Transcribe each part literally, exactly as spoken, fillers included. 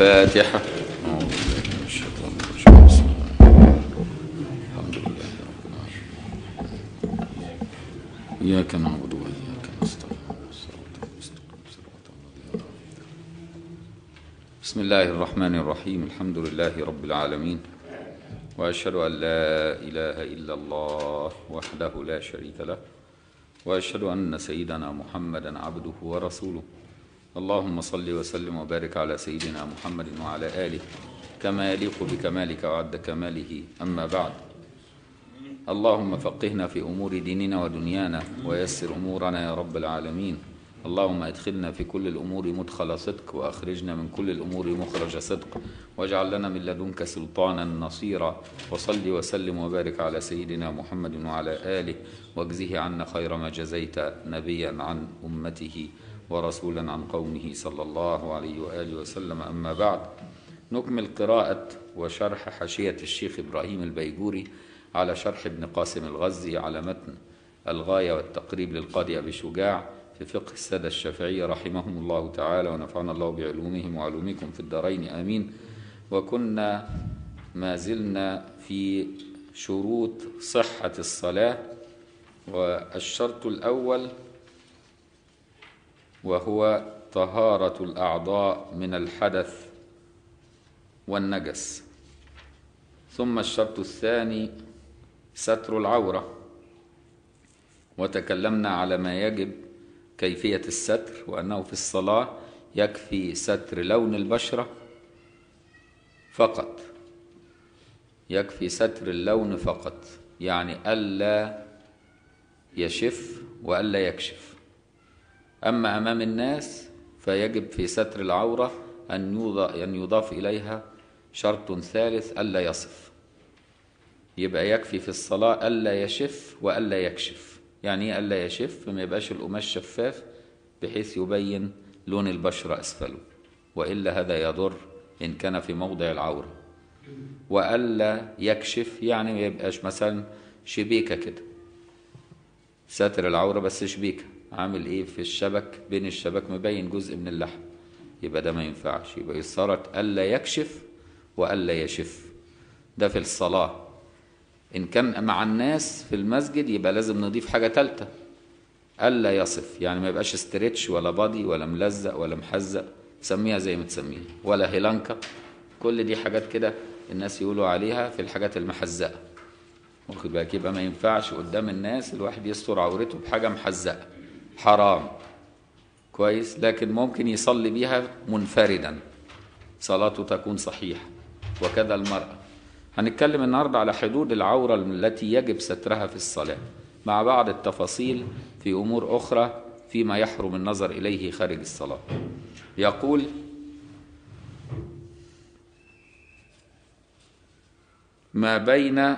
الفاتحة. أعوذ بالله من الشيطان الرجيم. بسم الله الحمد لله رب العالمين. إياك نعبد وإياك نستعين الصراط المستقيم صراط الذين أنعمت عليهم. بسم الله الرحمن الرحيم. الحمد لله رب العالمين، وأشهد أن لا إله إلا الله وحده لا شريك له، وأشهد أن سيدنا محمدا عبده ورسوله. اللهم صل وسلم وبارك على سيدنا محمد وعلى آله كما يليق بكمالك وعد كماله. أما بعد، اللهم فقهنا في أمور ديننا ودنيانا ويسر أمورنا يا رب العالمين. اللهم ادخلنا في كل الأمور مدخل صدق، وأخرجنا من كل الأمور مخرج صدق، واجعل لنا من لدنك سلطانا نصيرا. وصل وسلم وبارك على سيدنا محمد وعلى آله، واجزه عنا خير ما جزيت نبيا عن أمته ورسولا عن قومه صلى الله عليه وآله وسلم. أما بعد، نكمل قراءة وشرح حاشية الشيخ إبراهيم البيجوري على شرح ابن قاسم الغزي على متن الغاية والتقريب للقاضي أبي شجاع في فقه السادة الشافعية رحمهم الله تعالى، ونفعنا الله بعلومهم وعلومكم في الدارين آمين. وكنا ما زلنا في شروط صحة الصلاة، والشرط الأول وهو طهارة الأعضاء من الحدث والنجس. ثم الشرط الثاني ستر العورة، وتكلمنا على ما يجب كيفية الستر، وأنه في الصلاة يكفي ستر لون البشرة فقط، يكفي ستر اللون فقط، يعني ألا يشف وألا يكشف. أما أمام الناس فيجب في ستر العورة أن يضاف إليها شرط ثالث، ألا يصف. يبقى يكفي في الصلاة ألا يشف وألا يكشف. يعني إيه ألا يشف؟ ما يبقاش القماش شفاف بحيث يبين لون البشرة أسفله، وإلا هذا يضر إن كان في موضع العورة. وألا يكشف يعني ما يبقاش مثلا شبيكة كده، ستر العورة بس شبيكة عامل إيه في الشبك، بين الشبك مبين جزء من اللحم، يبقى ده ما ينفعش. يبقى يشترط ألا يكشف وألا يشف. ده في الصلاة. إن كان مع الناس في المسجد يبقى لازم نضيف حاجة تالتة، ألا يصف، يعني ما يبقاش استريتش ولا بادي ولا ملزق ولا محزق، سميها زي ما تسميها، ولا هيلانكا. كل دي حاجات كده الناس يقولوا عليها في الحاجات المحزقة، واخد بالك؟ يبقى ما ينفعش قدام الناس الواحد يستر عورته بحاجة محزقة، حرام. كويس؟ لكن ممكن يصلي بيها منفردا، صلاته تكون صحيحة. وكذا المرأة. هنتكلم النهاردة على حدود العورة التي يجب سترها في الصلاة، مع بعض التفاصيل في أمور أخرى فيما يحرم النظر إليه خارج الصلاة. يقول: ما بين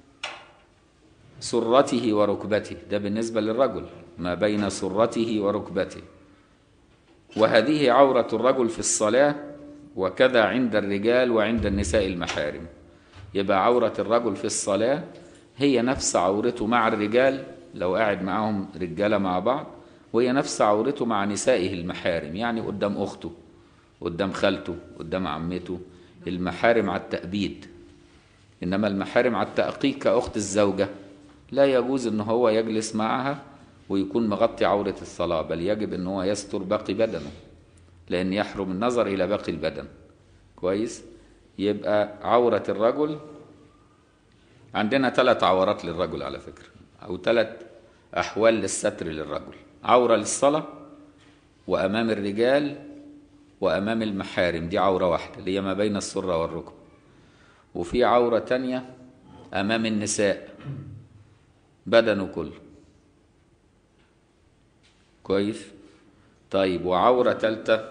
سرته وركبته، ده بالنسبة للرجل، ما بين سرته وركبته. وهذه عورة الرجل في الصلاة، وكذا عند الرجال وعند النساء المحارم. يبقى عورة الرجل في الصلاة هي نفس عورته مع الرجال لو قاعد معهم رجالة مع بعض، وهي نفس عورته مع نسائه المحارم، يعني قدام أخته، قدام خالته، قدام عمته. المحارم على التأبيد، إنما المحارم على التأقيق كأخت الزوجة لا يجوز إن هو يجلس معها ويكون مغطي عورة الصلاة، بل يجب إن هو يستر باقي بدنه، لأن يحرم النظر إلى باقي البدن. كويس؟ يبقى عورة الرجل عندنا ثلاث عورات للرجل على فكرة، أو ثلاث أحوال للستر للرجل: عورة للصلاة، وأمام الرجال، وأمام المحارم، دي عورة واحدة اللي هي ما بين السرة والركب. وفي عورة تانية أمام النساء، بدنه كله. كويس؟ طيب، وعورة ثالثة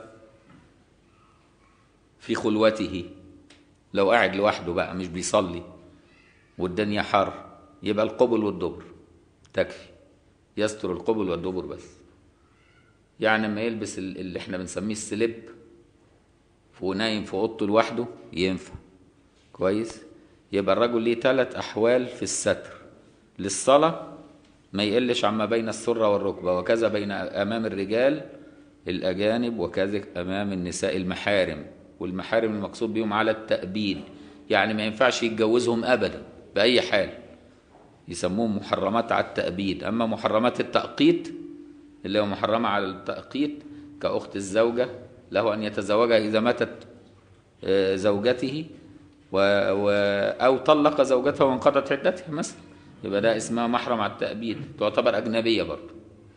في خلوته، لو قاعد لوحده بقى مش بيصلي والدنيا حر، يبقى القبل والدبر تكفي، يستر القبل والدبر بس. يعني ما يلبس اللي احنا بنسميه السلب ونايم في اوضته لوحده ينفع. كويس؟ يبقى الرجل ليه ثلاث احوال في الستر للصلاة، ما يقلش عما بين السرة والركبة، وكذا بين امام الرجال الأجانب، وكذا أمام النساء المحارم. والمحارم المقصود بهم على التأبيد، يعني ما ينفعش يتجوزهم أبدا بأي حال، يسموهم محرمات على التأبيد. أما محرمات التأقيت اللي هو محرمة على التأقيت كأخت الزوجة له أن يتزوجها إذا ماتت زوجته و... و... أو طلق زوجته وانقضت عدتها مثلا، يبقى ده اسمها محرم على التأبيد، تعتبر أجنبية برضه.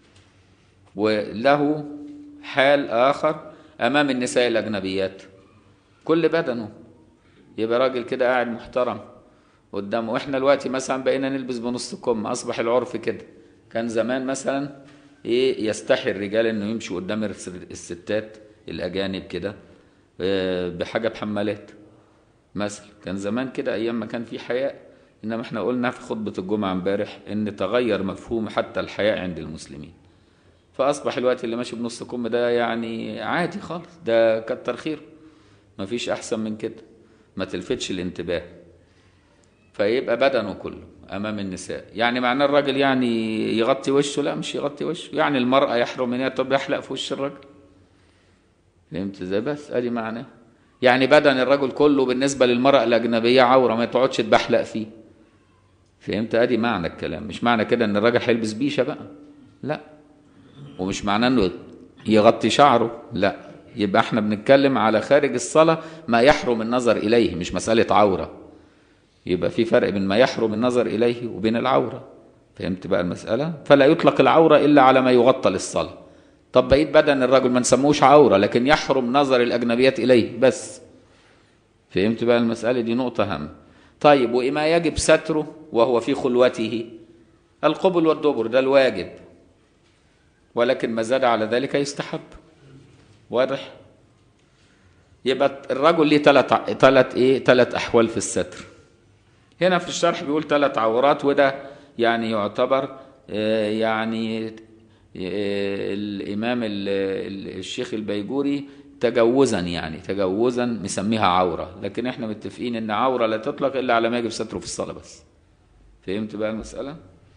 وله حال آخر أمام النساء الأجنبيات، كل بدنه يبقى راجل كده قاعد محترم قدامه. واحنا دلوقتي مثلا بقينا نلبس بنص كم، أصبح العرف كده. كان زمان مثلا إيه يستحي الرجال إنه يمشوا قدام الستات الأجانب كده بحاجة بحمالات مثلا، كان زمان كده أيام ما كان في حياء. إنما احنا قلنا في خطبة الجمعة امبارح إن تغير مفهوم حتى الحياء عند المسلمين، فأصبح الوقت اللي ماشي بنص كم ده يعني عادي خالص، ده كتر خيره، مفيش أحسن من كده، ما تلفتش الانتباه. فيبقى بدنه كله أمام النساء. يعني معناه الراجل يعني يغطي وشه؟ لا، مش يغطي وشه. يعني المرأة يحرم منها طب يحلق في وش الراجل؟ فهمت ازاي؟ بس ادي معناه. يعني بدن الرجل كله بالنسبة للمرأة الأجنبية عورة، ما تقعدش تبحلق فيه. فهمت؟ ادي معنى الكلام. مش معنى كده ان الراجل هيلبس بيشة بقى، لا. ومش معناه انه يغطي شعره، لا. يبقى احنا بنتكلم على خارج الصلاة ما يحرم النظر إليه، مش مسألة عورة. يبقى في فرق بين ما يحرم النظر إليه وبين العورة. فهمت بقى المسألة؟ فلا يطلق العورة إلا على ما يغطى للصلاة. طب بقيت بدن الرجل ما نسموش عورة، لكن يحرم نظر الأجنبيات إليه بس. فهمت بقى المسألة؟ دي نقطة هامة. طيب، وما يجب ستره وهو في خلوته؟ القبل والدبر، ده الواجب، ولكن ما زاد على ذلك يستحب. واضح؟ يبقى الرجل ليه ثلاث ثلاث ايه ثلاث احوال في الستر. هنا في الشرح بيقول ثلاث عورات، وده يعني يعتبر يعني الامام الشيخ البيجوري تجوزا، يعني تجوزا مسميها عوره، لكن احنا متفقين ان عوره لا تطلق الا على ما يجب ستره في الصلاه بس. فهمت بقى المساله؟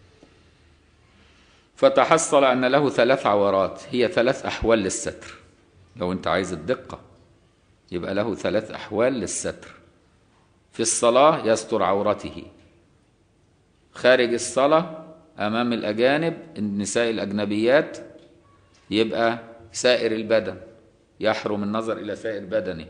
فتحصل ان له ثلاث عورات، هي ثلاث احوال للستر. لو انت عايز الدقه يبقى له ثلاث احوال للستر. في الصلاه يستر عورته، خارج الصلاه امام الاجانب النساء الاجنبيات يبقى سائر البدن، يحرم النظر الى سائر بدنه.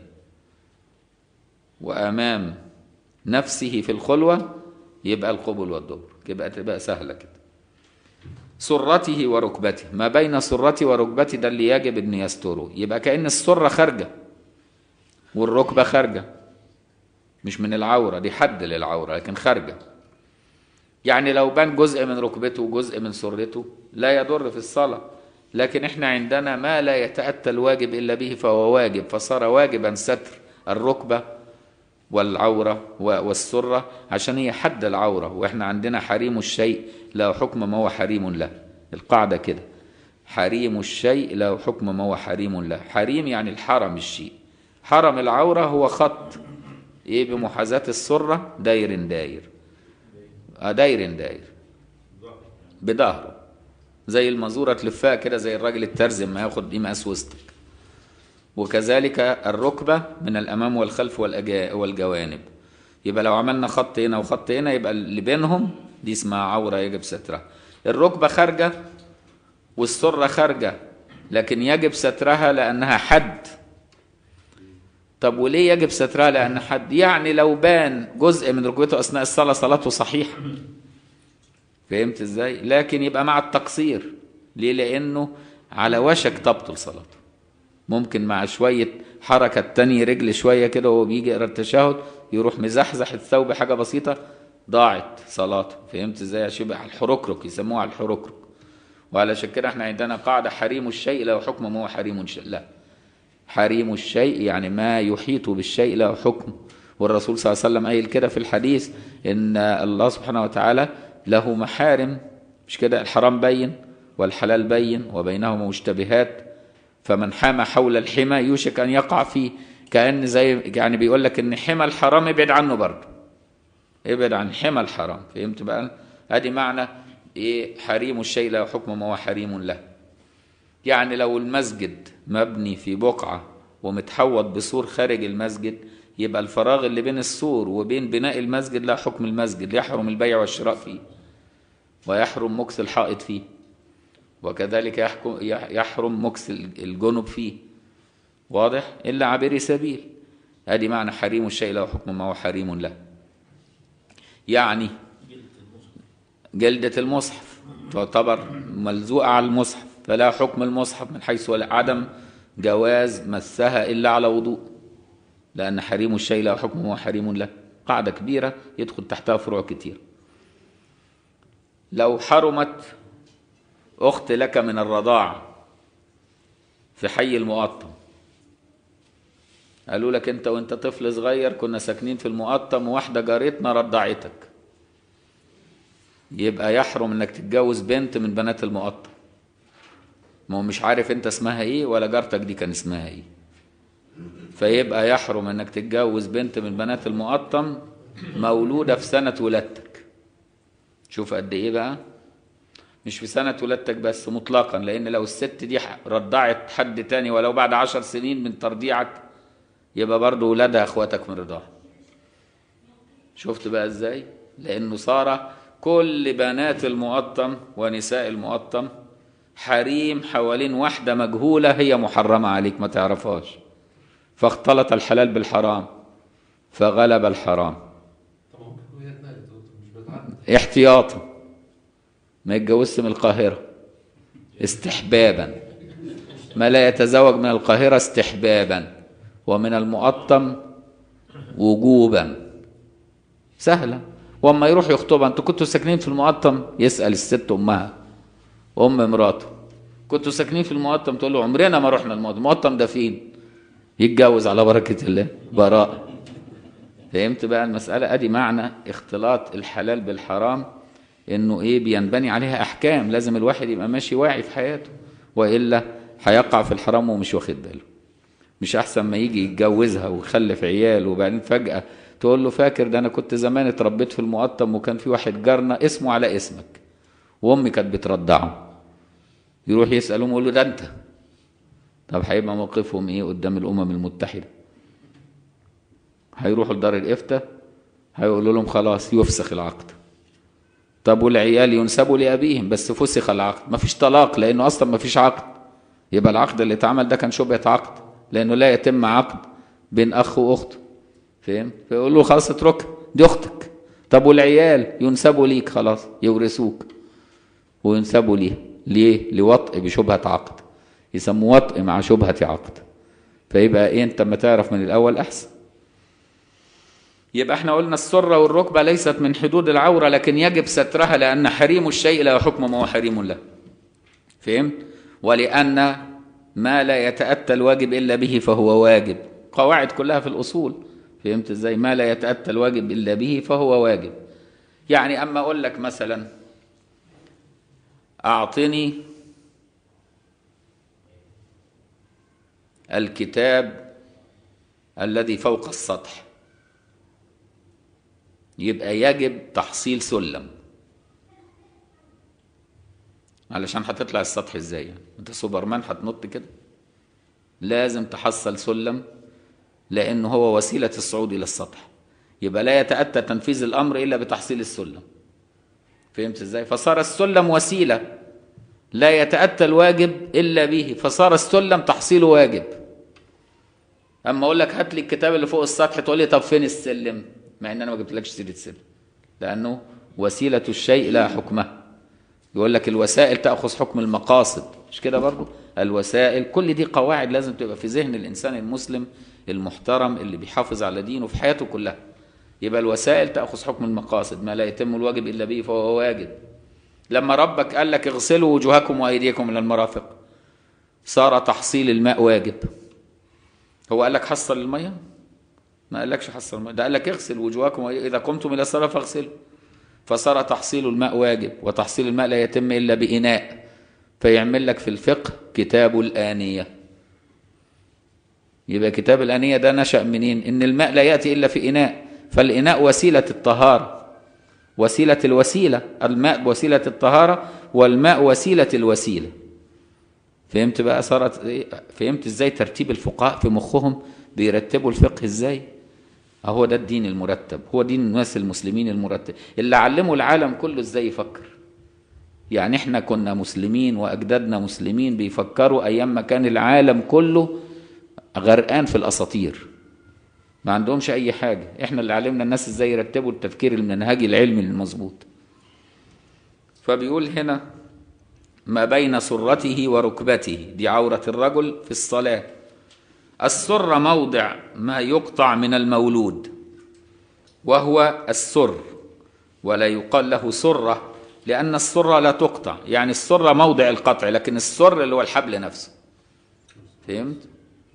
وامام نفسه في الخلوه يبقى القبل والدبر. يبقى تبقى سهله كده. سرته وركبته، ما بين سرته وركبته ده اللي يجب ان يستره. يبقى كأن السره خارجه والركبه خارجه، مش من العوره، دي حد للعوره لكن خارجه. يعني لو بان جزء من ركبته وجزء من سرته لا يضر في الصلاه، لكن احنا عندنا ما لا يتأتى الواجب الا به فهو واجب، فصار واجبا ستر الركبه والعوره والسره عشان هي حد العوره. واحنا عندنا حريم الشيء له حكم ما هو حريم له، القاعده كده، حريم الشيء له حكم ما هو حريم له. حريم يعني الحرم الشيء، حرم العوره هو خط ايه بمحاذاه السره داير داير اه داير داير بظهره، زي المزوره تلفها كده، زي الراجل الترزم ما ياخد دي مقاس وسطك. وكذلك الركبه من الامام والخلف والجوانب. يبقى لو عملنا خط هنا وخط هنا يبقى اللي بينهم دي اسمها عوره يجب سترها. الركبه خارجه والسره خارجه، لكن يجب سترها لانها حد. طب وليه يجب سترها لان حد؟ يعني لو بان جزء من ركبته اثناء الصلاه صلاته صحيحه. فهمت ازاي؟ لكن يبقى مع التقصير. ليه؟ لانه على وشك تبطل صلاته. ممكن مع شويه حركه تاني رجل شويه كده وهو بيجي يقرا التشهد يروح مزحزح الثوب حاجه بسيطه ضاعت صلاته. فهمت ازاي؟ عشان يبقى الحركرك، يسموها الحركرك. وعلشان كده احنا عندنا قاعده حريم الشيء له حكم ما هو حريم الشيء. لا، حريم الشيء يعني ما يحيط بالشيء له حكم. والرسول صلى الله عليه وسلم قايل كده في الحديث ان الله سبحانه وتعالى له محارم، مش كده؟ الحرام بين والحلال بين وبينهما مشتبهات، فمن حام حول الحمى يوشك ان يقع فيه. كأن زي يعني بيقول لك ان حمى الحرام ابعد عنه برضه، ابعد عن حمى الحرام. فهمت بقى؟ ادي معنى ايه حريم الشيء له حكم ما هو حريم له. يعني لو المسجد مبني في بقعة ومتحوط بسور خارج المسجد، يبقى الفراغ اللي بين السور وبين بناء المسجد لا حكم المسجد، يحرم البيع والشراء فيه، ويحرم مكث الحائط فيه، وكذلك يحكم يحرم مكث الجنب فيه. واضح؟ إلا عابري سبيل. ادي معنى حريم الشيء له حكم ما هو حريم له. يعني جلدة المصحف تعتبر ملزوقة على المصحف، فلا حكم المصحف من حيث عدم جواز مسها إلا على وضوء، لأن حريم الشيء له حكم ما هو حريم له. قاعدة كبيرة يدخل تحتها فروع كتير. لو حرمت أخت لك من الرضاعة في حي المقطم، قالوا لك انت وانت طفل صغير كنا ساكنين في المقطم وواحده جارتنا رضعتك، يبقى يحرم انك تتجوز بنت من بنات المقطم. ما هو مش عارف انت اسمها ايه ولا جارتك دي كان اسمها ايه، فيبقى يحرم انك تتجوز بنت من بنات المقطم مولوده في سنه ولادتك. شوف قد ايه بقى، مش في سنه ولادتك بس، مطلقا، لان لو الست دي رضعت حد تاني ولو بعد عشر سنين من ترضيعك يبقى برضه ولادها اخواتك من رضاعة. شفت بقى ازاي؟ لانه صار كل بنات المقطم ونساء المقطم حريم حوالين واحدة مجهولة هي محرمة عليك ما تعرفهاش، فاختلط الحلال بالحرام فغلب الحرام. احتياطا ما يتجوزش من القاهرة استحبابا، ما لا يتزوج من القاهرة استحبابا، ومن المقطم وجوبا. سهلة. واما يروح يخطبها، انتوا كنتوا ساكنين في المقطم؟ يسأل الست امها ام مراته، كنتوا ساكنين في المقطم؟ تقول له عمرنا ما رحنا المقطم. المقطم ده فين؟ يتجوز على بركة الله براء. فهمت بقى المسألة؟ ادي معنى اختلاط الحلال بالحرام، انه ايه بينبني عليها احكام، لازم الواحد يبقى ماشي واعي في حياته، والا هيقع في الحرام ومش واخد باله. مش احسن ما يجي يتجوزها ويخلف عيال وبعدين فجأة تقول له فاكر ده انا كنت زمان اتربيت في المقطم وكان في واحد جارنا اسمه على اسمك وامي كانت بترضعه، يروح يسألهم يقول له ده انت. طب هيبقى موقفهم ايه قدام الامم المتحدة؟ هيروحوا لدار الافتاء هيقولوا لهم خلاص يفسخ العقد. طب والعيال ينسبوا لابيهم بس فسخ العقد، مفيش طلاق لانه اصلا مفيش عقد، يبقى العقد اللي اتعمل ده كان شبهة عقد لانه لا يتم عقد بين اخ واخته. فهم؟ فيقول له خلاص اتركها دي اختك. طب والعيال ينسبوا ليك خلاص يورثوك وينسبوا ليه. ليه؟ لوطء بشبهة عقد، يسموه وطء مع شبهة عقد. فيبقى ايه انت ما تعرف من الاول احسن. يبقى احنا قلنا السرة والركبة ليست من حدود العورة لكن يجب سترها، لان حريم الشيء لا حكم ما هو حريم له. فهمت؟ ولان ما لا يتأتى الواجب الا به فهو واجب. قواعد كلها في الاصول. فهمت ازاي؟ ما لا يتأتى الواجب الا به فهو واجب. يعني اما اقول لك مثلا اعطني الكتاب الذي فوق السطح، يبقى يجب تحصيل سلم، علشان هتطلع السطح ازاي؟ يعني انت سوبرمان هتنط كده؟ لازم تحصل سلم لانه هو وسيلة الصعود الى السطح. يبقى لا يتأتى تنفيذ الامر الا بتحصيل السلم. فهمت ازاي؟ فصار السلم وسيلة لا يتأتى الواجب الا به، فصار السلم تحصيله واجب. اما اقول لك هات لي الكتاب اللي فوق السطح تقول لي طب فين السلم؟ مع ان انا ما جبتلكش سيره السلم، لانه وسيله الشيء لا حكمه. يقول لك الوسائل تاخذ حكم المقاصد، مش كده برضو؟ الوسائل، كل دي قواعد لازم تبقى في ذهن الانسان المسلم المحترم اللي بيحافظ على دينه في حياته كلها. يبقى الوسائل تاخذ حكم المقاصد، ما لا يتم الواجب الا به فهو واجب. لما ربك قال لك اغسلوا وجوهكم وايديكم الى المرافق، صار تحصيل الماء واجب. هو قال لك حصل الميه؟ ما قالكش حصل الماء، ده قال لك اغسل وجوهكم اذا قمتم الى الصلاه فاغسلوا. فصار تحصيل الماء واجب، وتحصيل الماء لا يتم الا باناء. فيعمل لك في الفقه كتاب الآنية. يبقى كتاب الآنية ده نشأ منين؟ ان الماء لا ياتي الا في اناء، فالاناء وسيله الطهاره، وسيله الوسيله. الماء وسيله الطهاره والماء وسيله الوسيله. فهمت بقى صارت ايه؟ فهمت ازاي ترتيب الفقهاء في مخهم بيرتبوا الفقه ازاي؟ اهو ده الدين المرتب، هو دين الناس المسلمين المرتب اللي علموا العالم كله ازاي يفكر. يعني احنا كنا مسلمين واجدادنا مسلمين بيفكروا ايام ما كان العالم كله غرقان في الاساطير، ما عندهمش اي حاجه. احنا اللي علمنا الناس ازاي يرتبوا التفكير المنهجي العلمي المظبوط. فبيقول هنا ما بين سرته وركبته، دي عورة الرجل في الصلاة. السر موضع ما يقطع من المولود وهو السر، ولا يقال له سرة لأن السرة لا تقطع، يعني السرة موضع القطع، لكن السر اللي هو الحبل نفسه. فهمت؟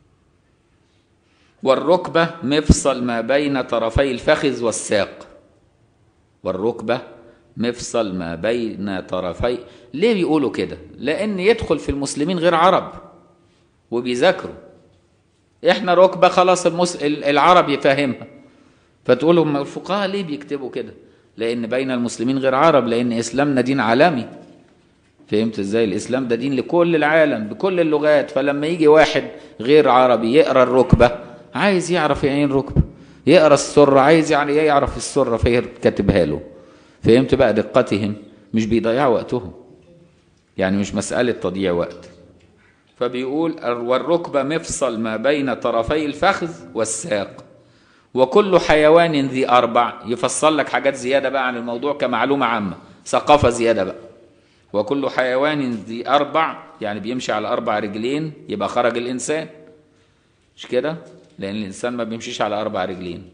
والركبة مفصل ما بين طرفي الفخذ والساق. والركبة مفصل ما بين طرفي. ليه بيقولوا كده؟ لأن يدخل في المسلمين غير عرب وبيذاكروا. احنا ركبة خلاص المس... العرب يفهمها، فتقولوا هم الفقهاء ليه بيكتبوا كده؟ لأن بين المسلمين غير عرب، لأن إسلامنا دين عالمي. فهمت ازاي؟ الإسلام ده دين لكل العالم بكل اللغات، فلما يجي واحد غير عربي يقرأ الركبة عايز يعرف يعني الركبة، يقرأ السرة عايز يعني يعرف السرة، فهي كاتبها له. فهمت بقى دقتهم؟ مش بيضيعوا وقتهم، يعني مش مسألة تضييع وقت. فبيقول والركبة مفصل ما بين طرفي الفخذ والساق، وكل حيوان ذي أربع. يفصل لك حاجات زيادة بقى عن الموضوع كمعلومة عامة، ثقافة زيادة بقى. وكل حيوان ذي أربع يعني بيمشي على أربع رجلين، يبقى خرج الإنسان، مش كده؟ لأن الإنسان ما بيمشيش على أربع رجلين.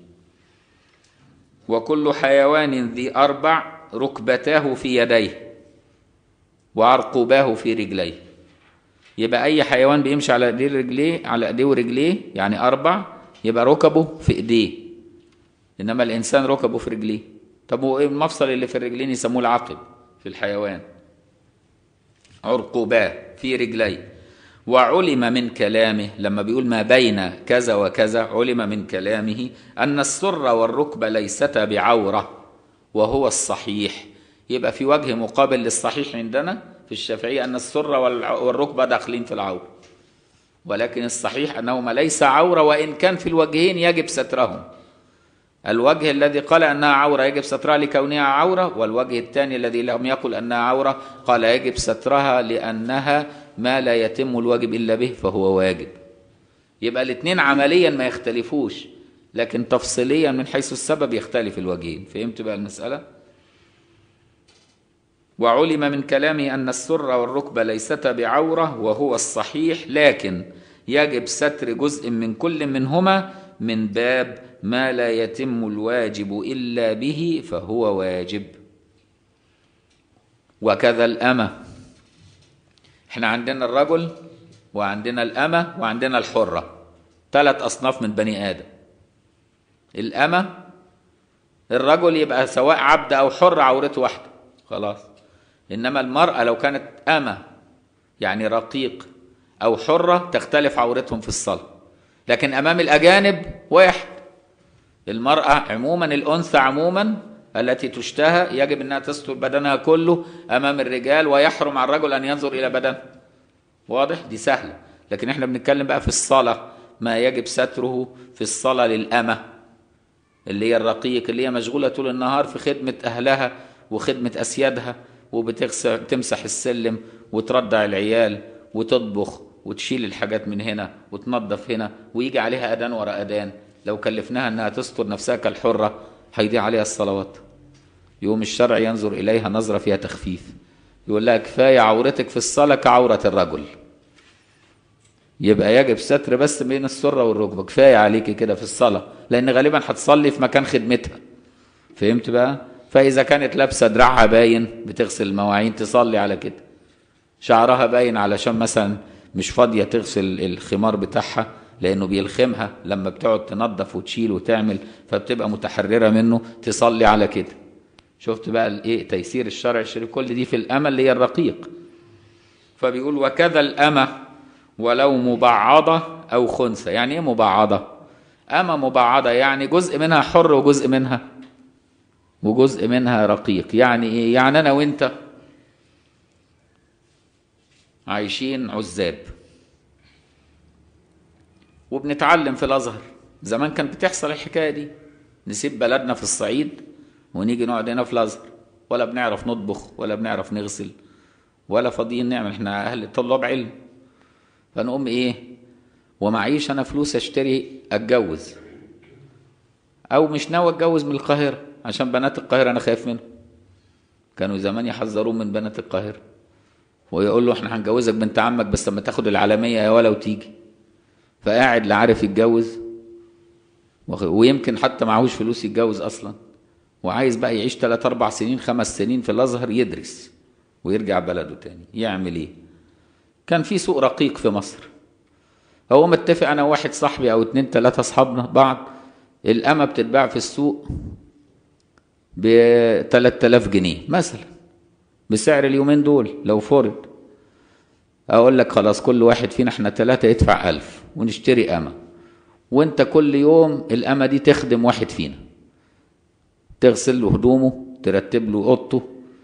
وكل حيوان ذي أربع ركبتاه في يديه وعرقوباه في رجليه. يبقى أي حيوان بيمشي على إيديه رجليه، على إيديه ورجليه يعني أربع، يبقى ركبه في إيديه، إنما الإنسان ركبه في رجليه. طب هو إيه المفصل اللي في الرجلين؟ يسموه العقب في الحيوان. عرقوباه في رجليه. وعلم من كلامه لما بيقول ما بين كذا وكذا، علم من كلامه أن السر والركبة ليستا بعورة وهو الصحيح. يبقى في وجه مقابل للصحيح عندنا في الشافعية أن السر والركبة داخلين في العورة، ولكن الصحيح أنهما ليس عورة، وإن كان في الوجهين يجب سترهم. الوجه الذي قال أنها عورة يجب سترها لكونها عورة، والوجه الثاني الذي لم يقل أنها عورة قال يجب سترها لأنها ما لا يتم الواجب إلا به فهو واجب. يبقى الاثنين عمليا ما يختلفوش، لكن تفصيليا من حيث السبب يختلف الوجهين. فهمت بقى المسألة؟ وعلم من كلامه أن السر والركبة ليستا بعورة وهو الصحيح، لكن يجب ستر جزء من كل منهما من باب ما لا يتم الواجب إلا به فهو واجب. وكذا الأمة. احنا عندنا الرجل وعندنا الأمة وعندنا الحرة، ثلاث أصناف من بني آدم. الأمة الرجل يبقى سواء عبد أو حر عورته واحدة خلاص، إنما المرأة لو كانت أمة يعني رقيق أو حرة تختلف عورتهم في الصلاة، لكن أمام الأجانب واحد. المرأة عموما، الأنثى عموما التي تشتهى يجب أنها تستر بدنها كله أمام الرجال، ويحرم على الرجل أن ينظر إلى بدنه. واضح؟ دي سهلة. لكن احنا بنتكلم بقى في الصلاة، ما يجب ستره في الصلاة للأمة اللي هي الرقيق، اللي هي مشغولة طول النهار في خدمة أهلها وخدمة أسيادها، وبتمسح السلم وترضع العيال وتطبخ وتشيل الحاجات من هنا وتنظف هنا، ويجي عليها أذان ورا أذان. لو كلفناها أنها تستر نفسها كالحرة هيضيع عليها الصلوات. يوم الشرع ينظر إليها نظرة فيها تخفيف، يقول لها كفاية عورتك في الصلاة كعورة الرجل. يبقى يجب ستر بس بين السرة والركبة، كفاية عليكي كده في الصلاة، لأن غالبا هتصلي في مكان خدمتها. فهمت بقى؟ فإذا كانت لابسة دراعها باين بتغسل المواعين تصلي على كده، شعرها باين علشان مثلا مش فاضية تغسل الخمار بتاعها لأنه بيلخمها لما بتقعد تنظف وتشيل وتعمل، فبتبقى متحررة منه تصلي على كده. شفت بقى الايه تيسير الشرع الشريف؟ كل دي في الأمة اللي هي الرقيق. فبيقول وكذا الأمة ولو مبعضة أو خنثى. يعني ايه مبعضة؟ أمة مبعضة يعني جزء منها حر وجزء منها وجزء منها رقيق. يعني ايه؟ يعني أنا وأنت عايشين عزاب، وبنتعلم في الازهر. زمان كانت بتحصل الحكايه دي، نسيب بلدنا في الصعيد ونيجي نقعد هنا في الازهر، ولا بنعرف نطبخ ولا بنعرف نغسل ولا فاضيين نعمل، احنا اهل طلاب علم. فنقوم ايه، ومعيش انا فلوس اشتري اتجوز، او مش ناوي اتجوز من القاهره عشان بنات القاهره انا خايف منهم. كانوا زمان يحذروه من بنات القاهره، ويقول له احنا هنجوزك بنت عمك بس لما تاخد العالميه يا ولا وتيجي. فقاعد لا عارف يتجوز، ويمكن حتى معهوش فلوس يتجوز اصلا، وعايز بقى يعيش ثلاث اربع سنين خمس سنين في الازهر يدرس ويرجع بلده تاني. يعمل ايه؟ كان في سوق رقيق في مصر، هو متفق انا وواحد صاحبي او اتنين تلاته اصحابنا بعض، القمه بتتباع في السوق ب تلات آلاف جنيه مثلا، بسعر اليومين دول لو فرض. اقول لك خلاص كل واحد فينا احنا ثلاثه يدفع ألف ونشتري قمه، وانت كل يوم القمه دي تخدم واحد فينا، تغسل له هدومه، ترتب له اوضته،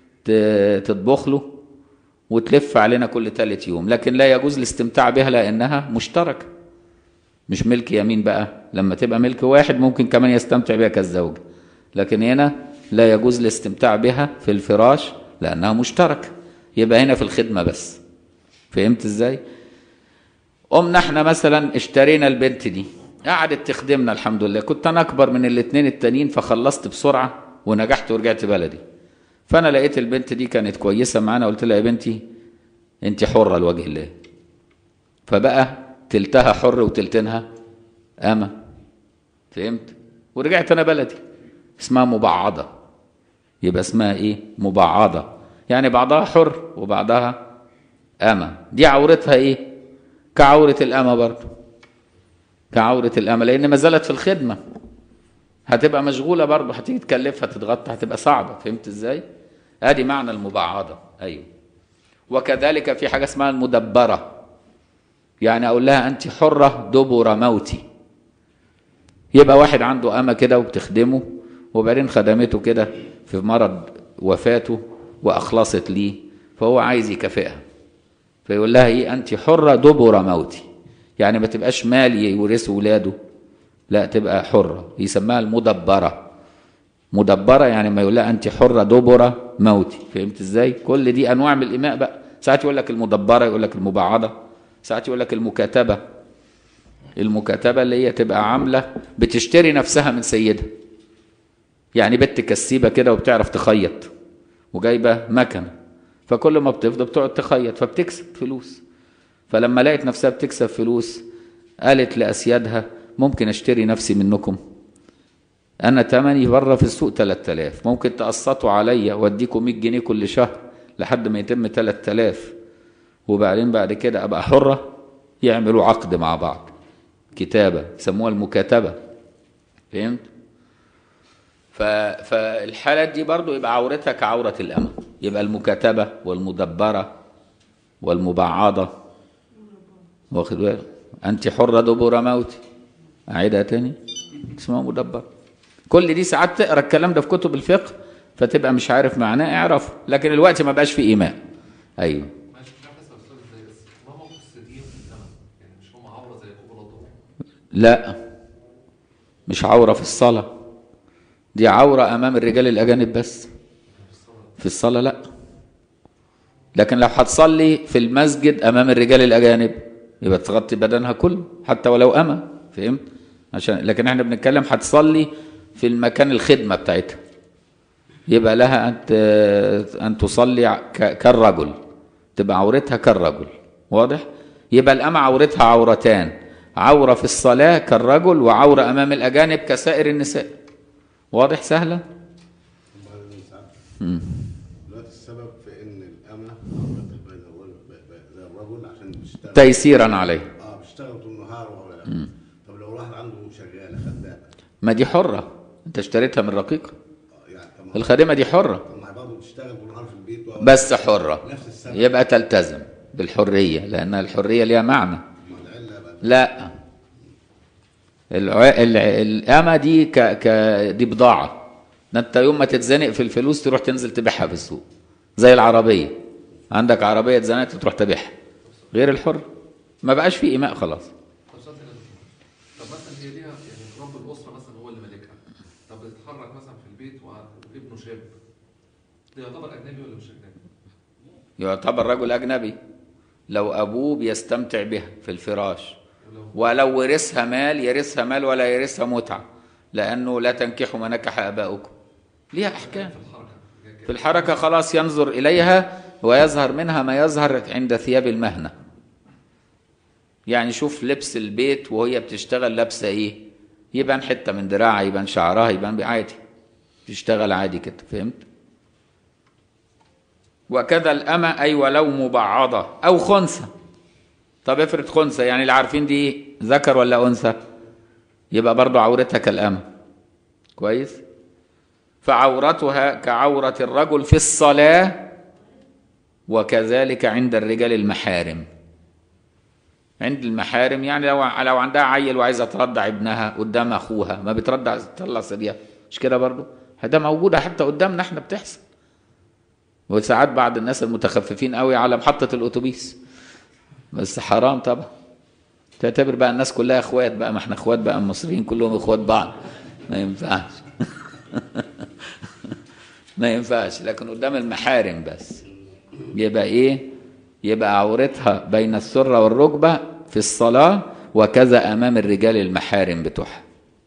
تطبخ له، وتلف علينا كل ثالث يوم. لكن لا يجوز الاستمتاع بها لانها مشتركه، مش ملك يمين. بقى لما تبقى ملك واحد ممكن كمان يستمتع بها كالزوج، لكن هنا لا يجوز الاستمتاع بها في الفراش لانها مشتركه، يبقى هنا في الخدمه بس. فهمت ازاي؟ قمنا احنا مثلا اشترينا البنت دي، قعدت تخدمنا الحمد لله. كنت انا اكبر من الاثنين التانيين فخلصت بسرعه ونجحت ورجعت بلدي. فانا لقيت البنت دي كانت كويسه معانا، قلت لها يا بنتي انت حره لوجه الله. فبقى تلتها حر وتلتينها اما. فهمت؟ ورجعت انا بلدي. اسمها مبعضه، يبقى اسمها ايه؟ مبعضه، يعني بعضها حر وبعضها اما. دي عورتها ايه؟ كعوره الامه برضه، كعوره الامه، لان ما زالت في الخدمه، هتبقى مشغوله برضه، هتيجي تكلفها تتغطى هتبقى صعبه. فهمت ازاي؟ ادي معنى المبعضه. ايوه. وكذلك في حاجه اسمها المدبره، يعني اقول لها انت حره دبر موتي. يبقى واحد عنده امه كده وبتخدمه، وبعدين خدمته كده في مرض وفاته واخلصت ليه، فهو عايز يكافئها، فيقول لها ايه؟ انت حره دبر موتي، يعني ما تبقاش مال يورثه ولاده، لا تبقى حره، يسميها المدبره. مدبره يعني ما يقول لها انت حره دبر موتي. فهمت ازاي؟ كل دي انواع من الاماء بقى. ساعات يقول لك المدبره، يقول لك المبعضه، ساعات يقول لك المكاتبه. المكاتبه اللي هي تبقى عامله بتشتري نفسها من سيدها، يعني بنت كسيبه كده وبتعرف تخيط وجايبه مكنه، فكل ما بتفضل بتقعد تخيط فبتكسب فلوس. فلما لقيت نفسها بتكسب فلوس قالت لاسيادها ممكن اشتري نفسي منكم؟ انا تمني بره في السوق تلات آلاف، ممكن تقسطوا عليا واديكم مية جنيه كل شهر لحد ما يتم تلات آلاف، وبعدين بعد كده ابقى حره. يعملوا عقد مع بعض، كتابه، يسموها المكاتبه. فهمت؟ فالحالات دي برضو يبقى عورتها كعوره الامه، يبقى المكاتبه والمدبره والمبعضه. واخد بالك؟ انت حره دبر موتي، اعيدها تاني، اسمها مدبر. كل دي ساعات تقرا الكلام ده في كتب الفقه فتبقى مش عارف معناه، اعرف، لكن الوقت ما بقاش فيه ايمان. ايوه. لا مش عوره في الصلاه، دي عوره امام الرجال الاجانب بس. في الصلاه لا، لكن لو هتصلي في المسجد امام الرجال الاجانب يبقى تغطي بدنها كله حتى ولو أما. فهمت؟ عشان لكن احنا بنتكلم هتصلي في المكان الخدمه بتاعتها، يبقى لها ان ان تصلي كالرجل، تبقى عورتها كالرجل. واضح؟ يبقى الأمة عورتها عورتان، عوره في الصلاه كالرجل، وعوره امام الاجانب كسائر النساء. واضح؟ سهله. امم دلوقتي السبب في ان الامه عورتها بين زي الرجل عشان بتشتغل تيسيرا عليه. اه بتشتغل طول النهار ولا. طب لو واحد عنده شغاله خدامه، ما دي حره، انت اشتريتها من رقيقه. اه يعني الخادمه دي حره، طب ما برضه بتشتغل طول النهار في البيت و... بس حره، نفس السبب. يبقى تلتزم بالحريه، لان الحريه ليها معنى. لا الع... الع... الأمة دي ك... ك... دي بضاعة، ده انت يوم ما تتزنق في الفلوس تروح تنزل تبيعها في السوق، زي العربية، عندك عربية اتزنقت تروح تبيعها غير الحر ما بقاش فيه إيماء خلاص. طب سؤال تاني يا دكتور. طب مثلا هي ليها يعني رب الاسره مثلا هو اللي مالكها، طب بتتحرك مثلا في البيت وابنه شاب، ده يعتبر اجنبي ولا مش اجنبي؟ يعتبر رجل أجنبي لو أبوه بيستمتع بها في الفراش، ولو ولو ورثها مال يرثها مال ولا يرثها متعة، لأنه لا تنكحوا ما نكح آباؤكم. ليها أحكام في الحركه في الحركة خلاص، ينظر إليها ويظهر منها ما يظهر عند ثياب المهنة. يعني شوف لبس البيت وهي بتشتغل لابسة إيه، يبان حتة من دراعها، يبان شعرها، يبان عادي، تشتغل عادي كده. فهمت؟ وكذا الأمة أي ولو مبعضة أو خنثى. طب افرض خنثى، يعني اللي عارفين دي ذكر ولا أنثى، يبقى برضو عورتها كالأمة. كويس؟ فعورتها كعورة الرجل في الصلاة، وكذلك عند الرجال المحارم. عند المحارم يعني لو لو عندها عيل وعايزه ترضع ابنها قدام اخوها، ما بترضع تطلع ثديها، مش كده برضو؟ ده موجوده حتى قدامنا احنا بتحصل. وساعات بعض الناس المتخففين قوي على محطه الاتوبيس، بس حرام طبعا. تعتبر بقى الناس كلها اخوات بقى، ما احنا اخوات بقى، المصريين كلهم اخوات بعض، ما ينفعش. ما ينفعش، لكن قدام المحارم بس. يبقى ايه؟ يبقى عورتها بين السرة والركبة في الصلاة، وكذا أمام الرجال المحارم بتوعها.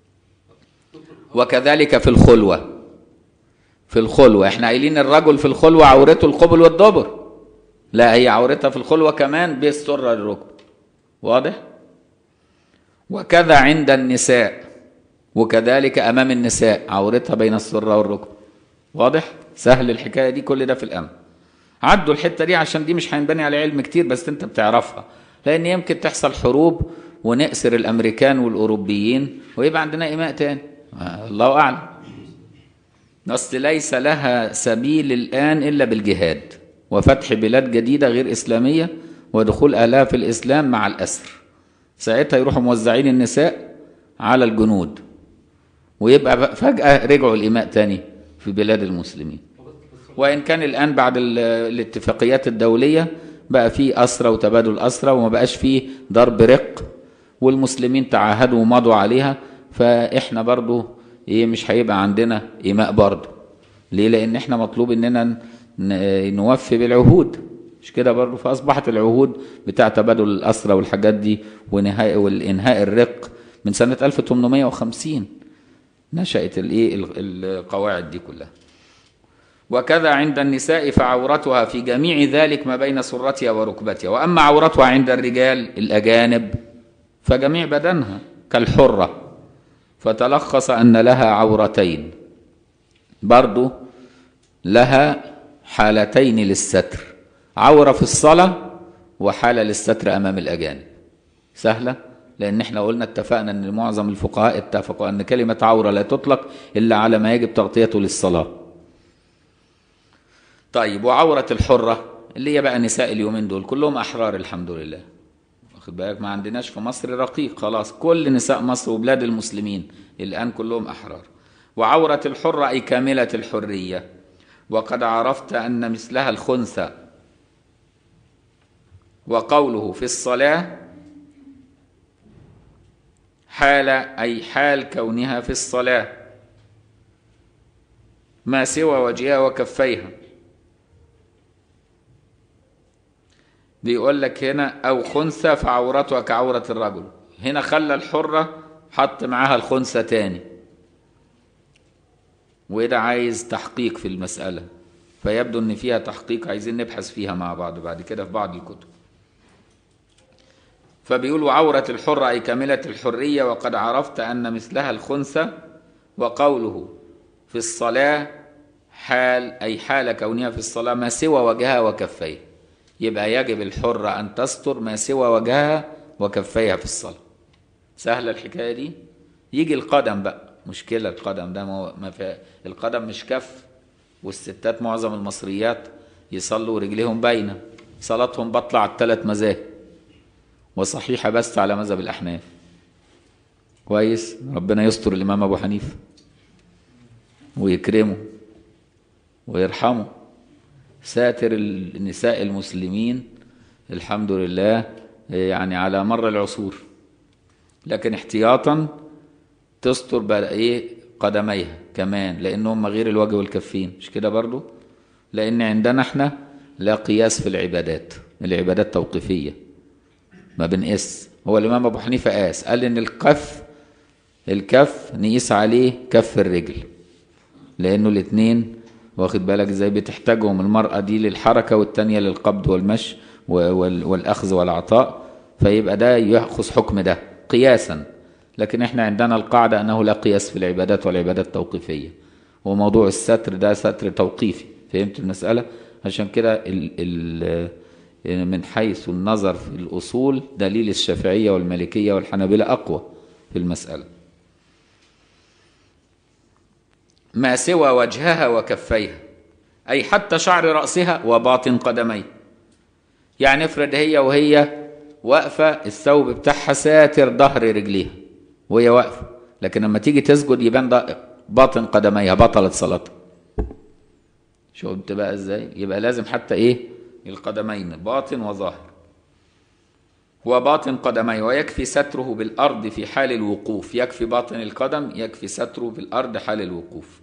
وكذلك في الخلوة. في الخلوة احنا قايلين الرجل في الخلوة عورته القبل والدبر، لا، هي عورتها في الخلوة كمان بالسرة للركبة. واضح؟ وكذا عند النساء، وكذلك أمام النساء عورتها بين السرة والركبة. واضح؟ سهل الحكاية دي، كل ده في الأمر. عدوا الحتة دي عشان دي مش هينبني على علم كتير، بس انت بتعرفها، لأن يمكن تحصل حروب ونأسر الأمريكان والأوروبيين ويبقى عندنا إيماء تاني، الله أعلم. أصل ليس لها سبيل الآن إلا بالجهاد وفتح بلاد جديدة غير إسلامية ودخول أهلها في الإسلام مع الأسر. ساعتها يروحوا موزعين النساء على الجنود، ويبقى فجأة رجعوا الإيماء تاني في بلاد المسلمين. وإن كان الآن بعد الاتفاقيات الدولية بقى فيه أسرة وتبادل أسرة، وما بقاش فيه ضرب رق، والمسلمين تعاهدوا ومضوا عليها، فإحنا برضو إيه مش هيبقى عندنا إيماء برضو. ليه؟ لأن إحنا مطلوب إننا نوفي بالعهود، مش كده برضو؟ فأصبحت العهود بتاع تبادل الأسرة والحاجات دي ونهاء والإنهاء الرق من سنة ألف وثمانمائة وخمسين نشأت الإيه القواعد دي كلها. وكذا عند النساء فعورتها في جميع ذلك ما بين سرتها وركبتها. وأما عورتها عند الرجال الأجانب فجميع بدنها كالحرة، فتلخص أن لها عورتين، برضو لها حالتين للستر، عورة في الصلاة وحالة للستر أمام الأجانب. سهلة، لأن احنا قلنا اتفقنا أن معظم الفقهاء اتفقوا أن كلمة عورة لا تطلق إلا على ما يجب تغطيته للصلاة. طيب، وعورة الحرة اللي هي بقى نساء اليومين دول كلهم أحرار الحمد لله، واخد بالك؟ ما عندناش في مصر رقيق، خلاص كل نساء مصر وبلاد المسلمين الآن كلهم أحرار. وعورة الحرة أي كاملة الحرية، وقد عرفت أن مثلها الخنثى. وقوله في الصلاة حال أي حال كونها في الصلاة ما سوى وجهها وكفيها. بيقول لك هنا أو خنثى فعورتها كعورة الرجل، هنا خلى الحرة حط معاها الخنثى تاني، وده عايز تحقيق في المسألة، فيبدو ان فيها تحقيق عايزين نبحث فيها مع بعض بعد كده في بعض الكتب. فبيقولوا عورة الحرة أي كاملة الحرية، وقد عرفت أن مثلها الخنثى. وقوله في الصلاة حال أي حال كونها في الصلاة ما سوى وجهها وكفيها، يبقى يجب الحرة أن تستر ما سوى وجهها وكفيها في الصلاة. سهلة الحكاية دي. يجي القدم بقى، مشكلة القدم ده، ما في القدم مش كف، والستات معظم المصريات يصلوا رجليهم باينة، صلاتهم بطلع على الثلاث مذاهب، وصحيحة بس على مذهب الأحناف. كويس، ربنا يستر الإمام أبو حنيفة ويكرمه ويرحمه، ساتر النساء المسلمين الحمد لله يعني على مر العصور، لكن احتياطا تستر بقى ايه قدميها كمان، لانهم غير الوجه والكفين، مش كده برضو؟ لان عندنا احنا لا قياس في العبادات، العبادات توقيفيه ما بنقيس. هو الامام ابو حنيفه قاس، قال ان الكف الكف نقيس عليه كف الرجل، لانه الاثنين واخد بالك ازاي بتحتاجهم المراه دي للحركه والتانيه للقبض والمشي والاخذ والعطاء، فيبقى ده ياخذ حكم ده قياسا. لكن احنا عندنا القاعده انه لا قياس في العبادات والعبادات توقيفيه، وموضوع الستر ده ستر توقيفي. فهمت المساله؟ عشان كده ال ال من حيث النظر في الاصول دليل الشافعيه والمالكيه والحنابلة اقوى في المساله. ما سوى وجهها وكفيها، اي حتى شعر راسها وباطن قدميها. يعني افرض هي وهي واقفه الثوب بتاعها ساتر ظهر رجليها وهي واقفه، لكن لما تيجي تسجد يبان باطن قدميها، بطلت صلاتها. شفت بقى ازاي؟ يبقى لازم حتى ايه القدمين باطن وظاهر. وباطن قدميه، ويكفي ستره بالارض في حال الوقوف. يكفي باطن القدم، يكفي ستره بالارض حال الوقوف.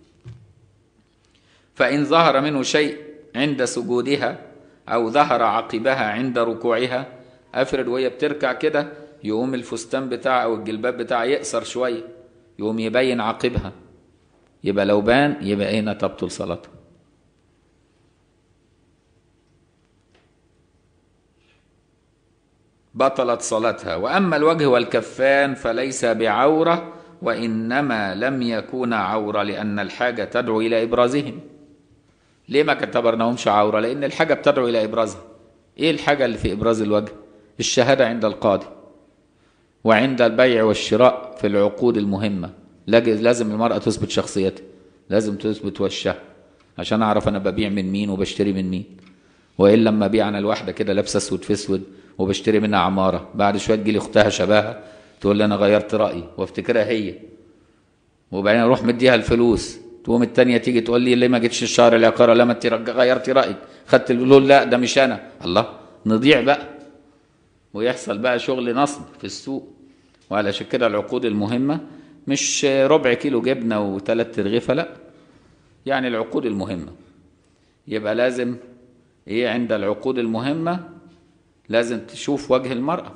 فان ظهر منه شيء عند سجودها او ظهر عقبها عند ركوعها، افرض وهي بتركع كده يقوم الفستان بتاعها او الجلباب بتاعها يقصر شويه، يقوم يبين عقبها، يبقى لو بان يبقى هنا تبطل صلاتها. بطلت صلاتها. واما الوجه والكفان فليس بعوره، وانما لم يكون عوره لان الحاجه تدعو الى ابرازهم. ليه ما اعتبرناهمش عوره؟ لان الحاجه بتدعو الى ابرازها. ايه الحاجه اللي في ابراز الوجه؟ الشهاده عند القاضي، وعند البيع والشراء في العقود المهمه لازم المراه تثبت شخصيتها، لازم تثبت وشها عشان اعرف انا ببيع من مين وبشتري من مين. والا لما ابيع انا الواحده كده لابسه اسود في اسود وبشتري منها عماره، بعد شويه تجي لي اختها شبهها تقول لي انا غيرت رايي وافتكرها هي، وبعدين اروح مديها الفلوس، تقوم الثانيه تيجي تقول لي ليه ما جيتش الشهر العقاري؟ لما انت غيرتي رايك خدت الفلوس، لا ده مش انا. الله، نضيع بقى ويحصل بقى شغل نصب في السوق. وعلشان كده العقود المهمه مش ربع كيلو جبنه وثلاث ترغيفه، لا، يعني العقود المهمه. يبقى لازم ايه عند العقود المهمه لازم تشوف وجه المرأة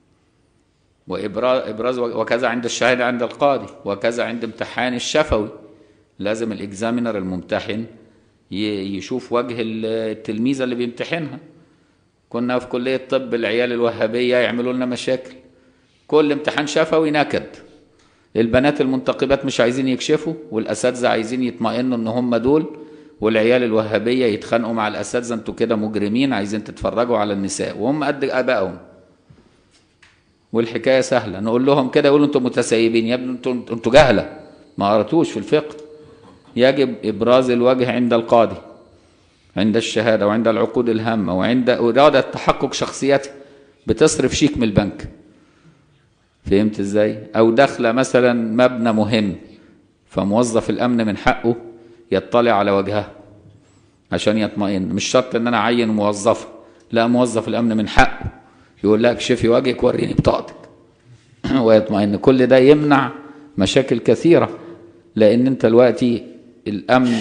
وإبراز، وكذا عند الشهادة عند القاضي، وكذا عند امتحان الشفوي لازم الإكزامينر الممتحن يشوف وجه التلميذة اللي بيمتحنها. كنا في كلية طب العيال الوهابية يعملوا لنا مشاكل، كل امتحان شفوي نكد، البنات المنتقبات مش عايزين يكشفوا والأساتذة عايزين يطمئنوا ان هم دول، والعيال الوهابية يتخانقوا مع الأساتذة انتوا كده مجرمين عايزين تتفرجوا على النساء وهم قد آبائهم. والحكاية سهلة، نقول لهم كده يقولوا انتوا متسيبين. يا ابني انتوا انتوا جهلة ما قرأتوش في الفقه. يجب إبراز الوجه عند القاضي، عند الشهادة، وعند العقود الهامة، وعند إرادة تحقق شخصيته. بتصرف شيك من البنك، فهمت ازاي؟ أو داخلة مثلا مبنى مهم، فموظف الأمن من حقه يطلع على وجهها عشان يطمئن. مش شرط ان انا اعين موظفه، لا، موظف الامن من حقه يقول لك شوفي وجهك وريني بطاقتك ويطمئن. كل ده يمنع مشاكل كثيره، لان انت دلوقتي الامن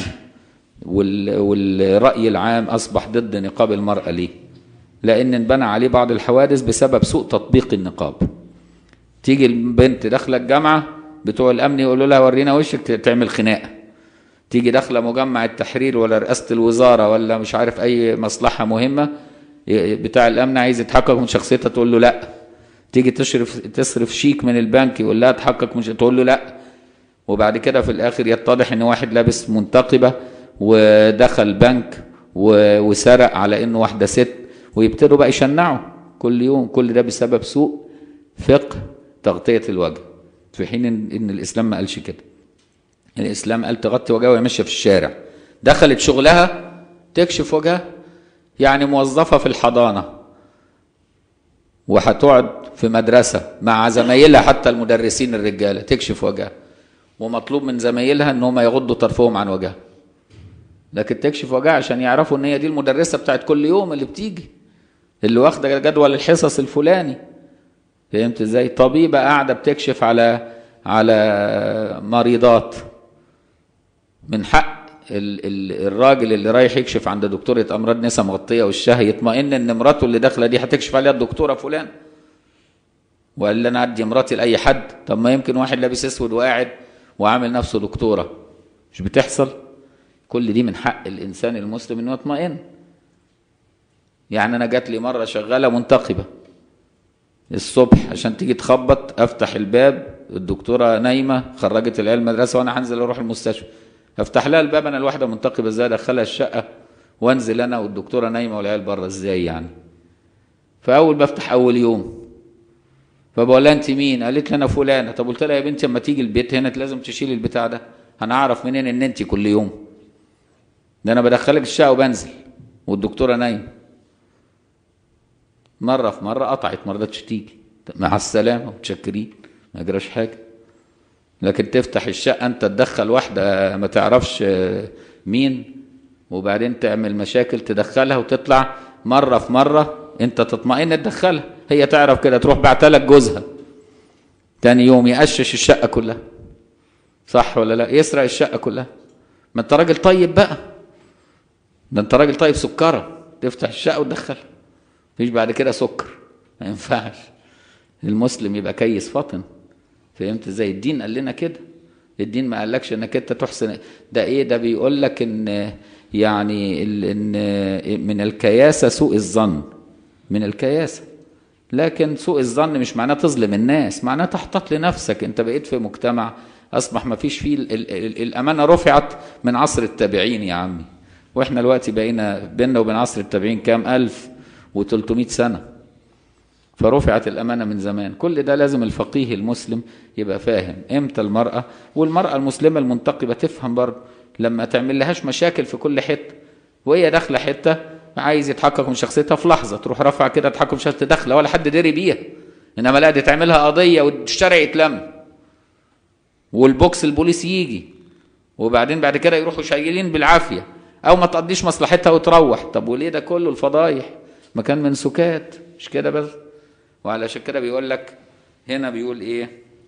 والراي العام اصبح ضد نقاب المراه. ليه؟ لان انبنى عليه بعض الحوادث بسبب سوء تطبيق النقاب. تيجي البنت داخله الجامعه بتوع الامن يقولوا لها ورينا وشك، تعمل خناقه. تيجي داخله مجمع التحرير ولا رئاسه الوزاره ولا مش عارف اي مصلحه مهمه، بتاع الامن عايز يتحقق من شخصيتها تقول له لا. تيجي تصرف تصرف شيك من البنك يقول لها تحقق من، تقول له لا. وبعد كده في الاخر يتضح ان واحد لابس منتقبه ودخل بنك وسرق على انه واحده ست، ويبتدوا بقى يشنعوا كل يوم. كل ده بسبب سوء فقه تغطيه الوجه، في حين ان الاسلام ما قالش كده. الاسلام قال تغطي وجهها وهي ماشيه في الشارع. دخلت شغلها تكشف وجهها، يعني موظفه في الحضانه وهتقعد في مدرسه مع زمايلها حتى المدرسين الرجاله تكشف وجهها، ومطلوب من زمايلها ان هم يغضوا طرفهم عن وجهها، لكن تكشف وجهها عشان يعرفوا ان هي دي المدرسه بتاعت كل يوم اللي بتيجي. اللي واخده جدول الحصص الفلاني. فهمت ازاي؟ طبيبه قاعده بتكشف على على مريضات، من حق ال ال الراجل اللي رايح يكشف عند دكتوره امراض نساء مغطيه وشها يطمئن ان مراته اللي داخله دي هتكشف عليها الدكتوره فلان، وقال انا ادي مراتي لاي حد. طب ما يمكن واحد لابس اسود وقاعد وعامل نفسه دكتوره، مش بتحصل؟ كل دي من حق الانسان المسلم انه يطمئن. يعني انا جات لي مره شغاله منتقبه الصبح عشان تيجي تخبط، افتح الباب الدكتوره نايمه خرجت العيال المدرسه وانا هنزل اروح المستشفى، افتح لها الباب انا الواحده منتقبه ازاي ادخلها الشقه وانزل انا والدكتوره نايمه والعيال بره ازاي يعني؟ فاول بفتح اول يوم فبقول لها انت مين؟ قالت لي انا فلانه. طب قلت لها يا بنتي اما تيجي البيت هنا لازم تشيلي البتاع ده، هنعرف منين ان انت كل يوم؟ ده انا بدخلك الشقه وبنزل والدكتوره نايمه. مره في مره قطعت ما رضتش تيجي، مع السلامه وتشكرين ما جراش حاجه. لكن تفتح الشقه انت تدخل واحده ما تعرفش مين وبعدين تعمل مشاكل تدخلها وتطلع، مره في مره انت تطمئن تدخلها، هي تعرف كده تروح بعتلك جوزها تاني يوم يقشش الشقه كلها. صح ولا لا؟ يسرق الشقه كلها. ما انت راجل طيب بقى، ده انت راجل طيب سكره، تفتح الشقه وتدخلها، مفيش بعد كده سكر، ما ينفعش. المسلم يبقى كيس فطن. فهمت ازاي؟ الدين قال لنا كده. الدين ما قالكش انك انت تحسن، ده ايه ده؟ بيقول لك ان يعني ان من الكياسه سوء الظن، من الكياسه. لكن سوء الظن مش معناه تظلم الناس، معناه تحتاط لنفسك. انت بقيت في مجتمع اصبح ما فيش فيه ال ال ال الامانه رفعت من عصر التابعين يا عمي، واحنا دلوقتي بقينا بيننا وبين عصر التابعين كام ألف وثلاثمائة سنه، فرفعت الامانه من زمان. كل ده لازم الفقيه المسلم يبقى فاهم امتى المراه، والمراه المسلمه المنتقبه تفهم برضه لما تعمل لهاش مشاكل في كل حته، وهي داخله حته عايز يتحقق من شخصيتها في لحظه تروح رافعه كده تحقق من شخصيتها داخله ولا حد دري بيها، انما لا دي تعملها قضيه والشارع يتلم والبوكس البوليس يجي وبعدين بعد كده يروحوا شايلين بالعافيه او ما تقضيش مصلحتها وتروح. طب وليه ده كله؟ الفضايح مكان من سكات، مش كده بس؟ وعلشان كده بيقول لك هنا، بيقول ايه؟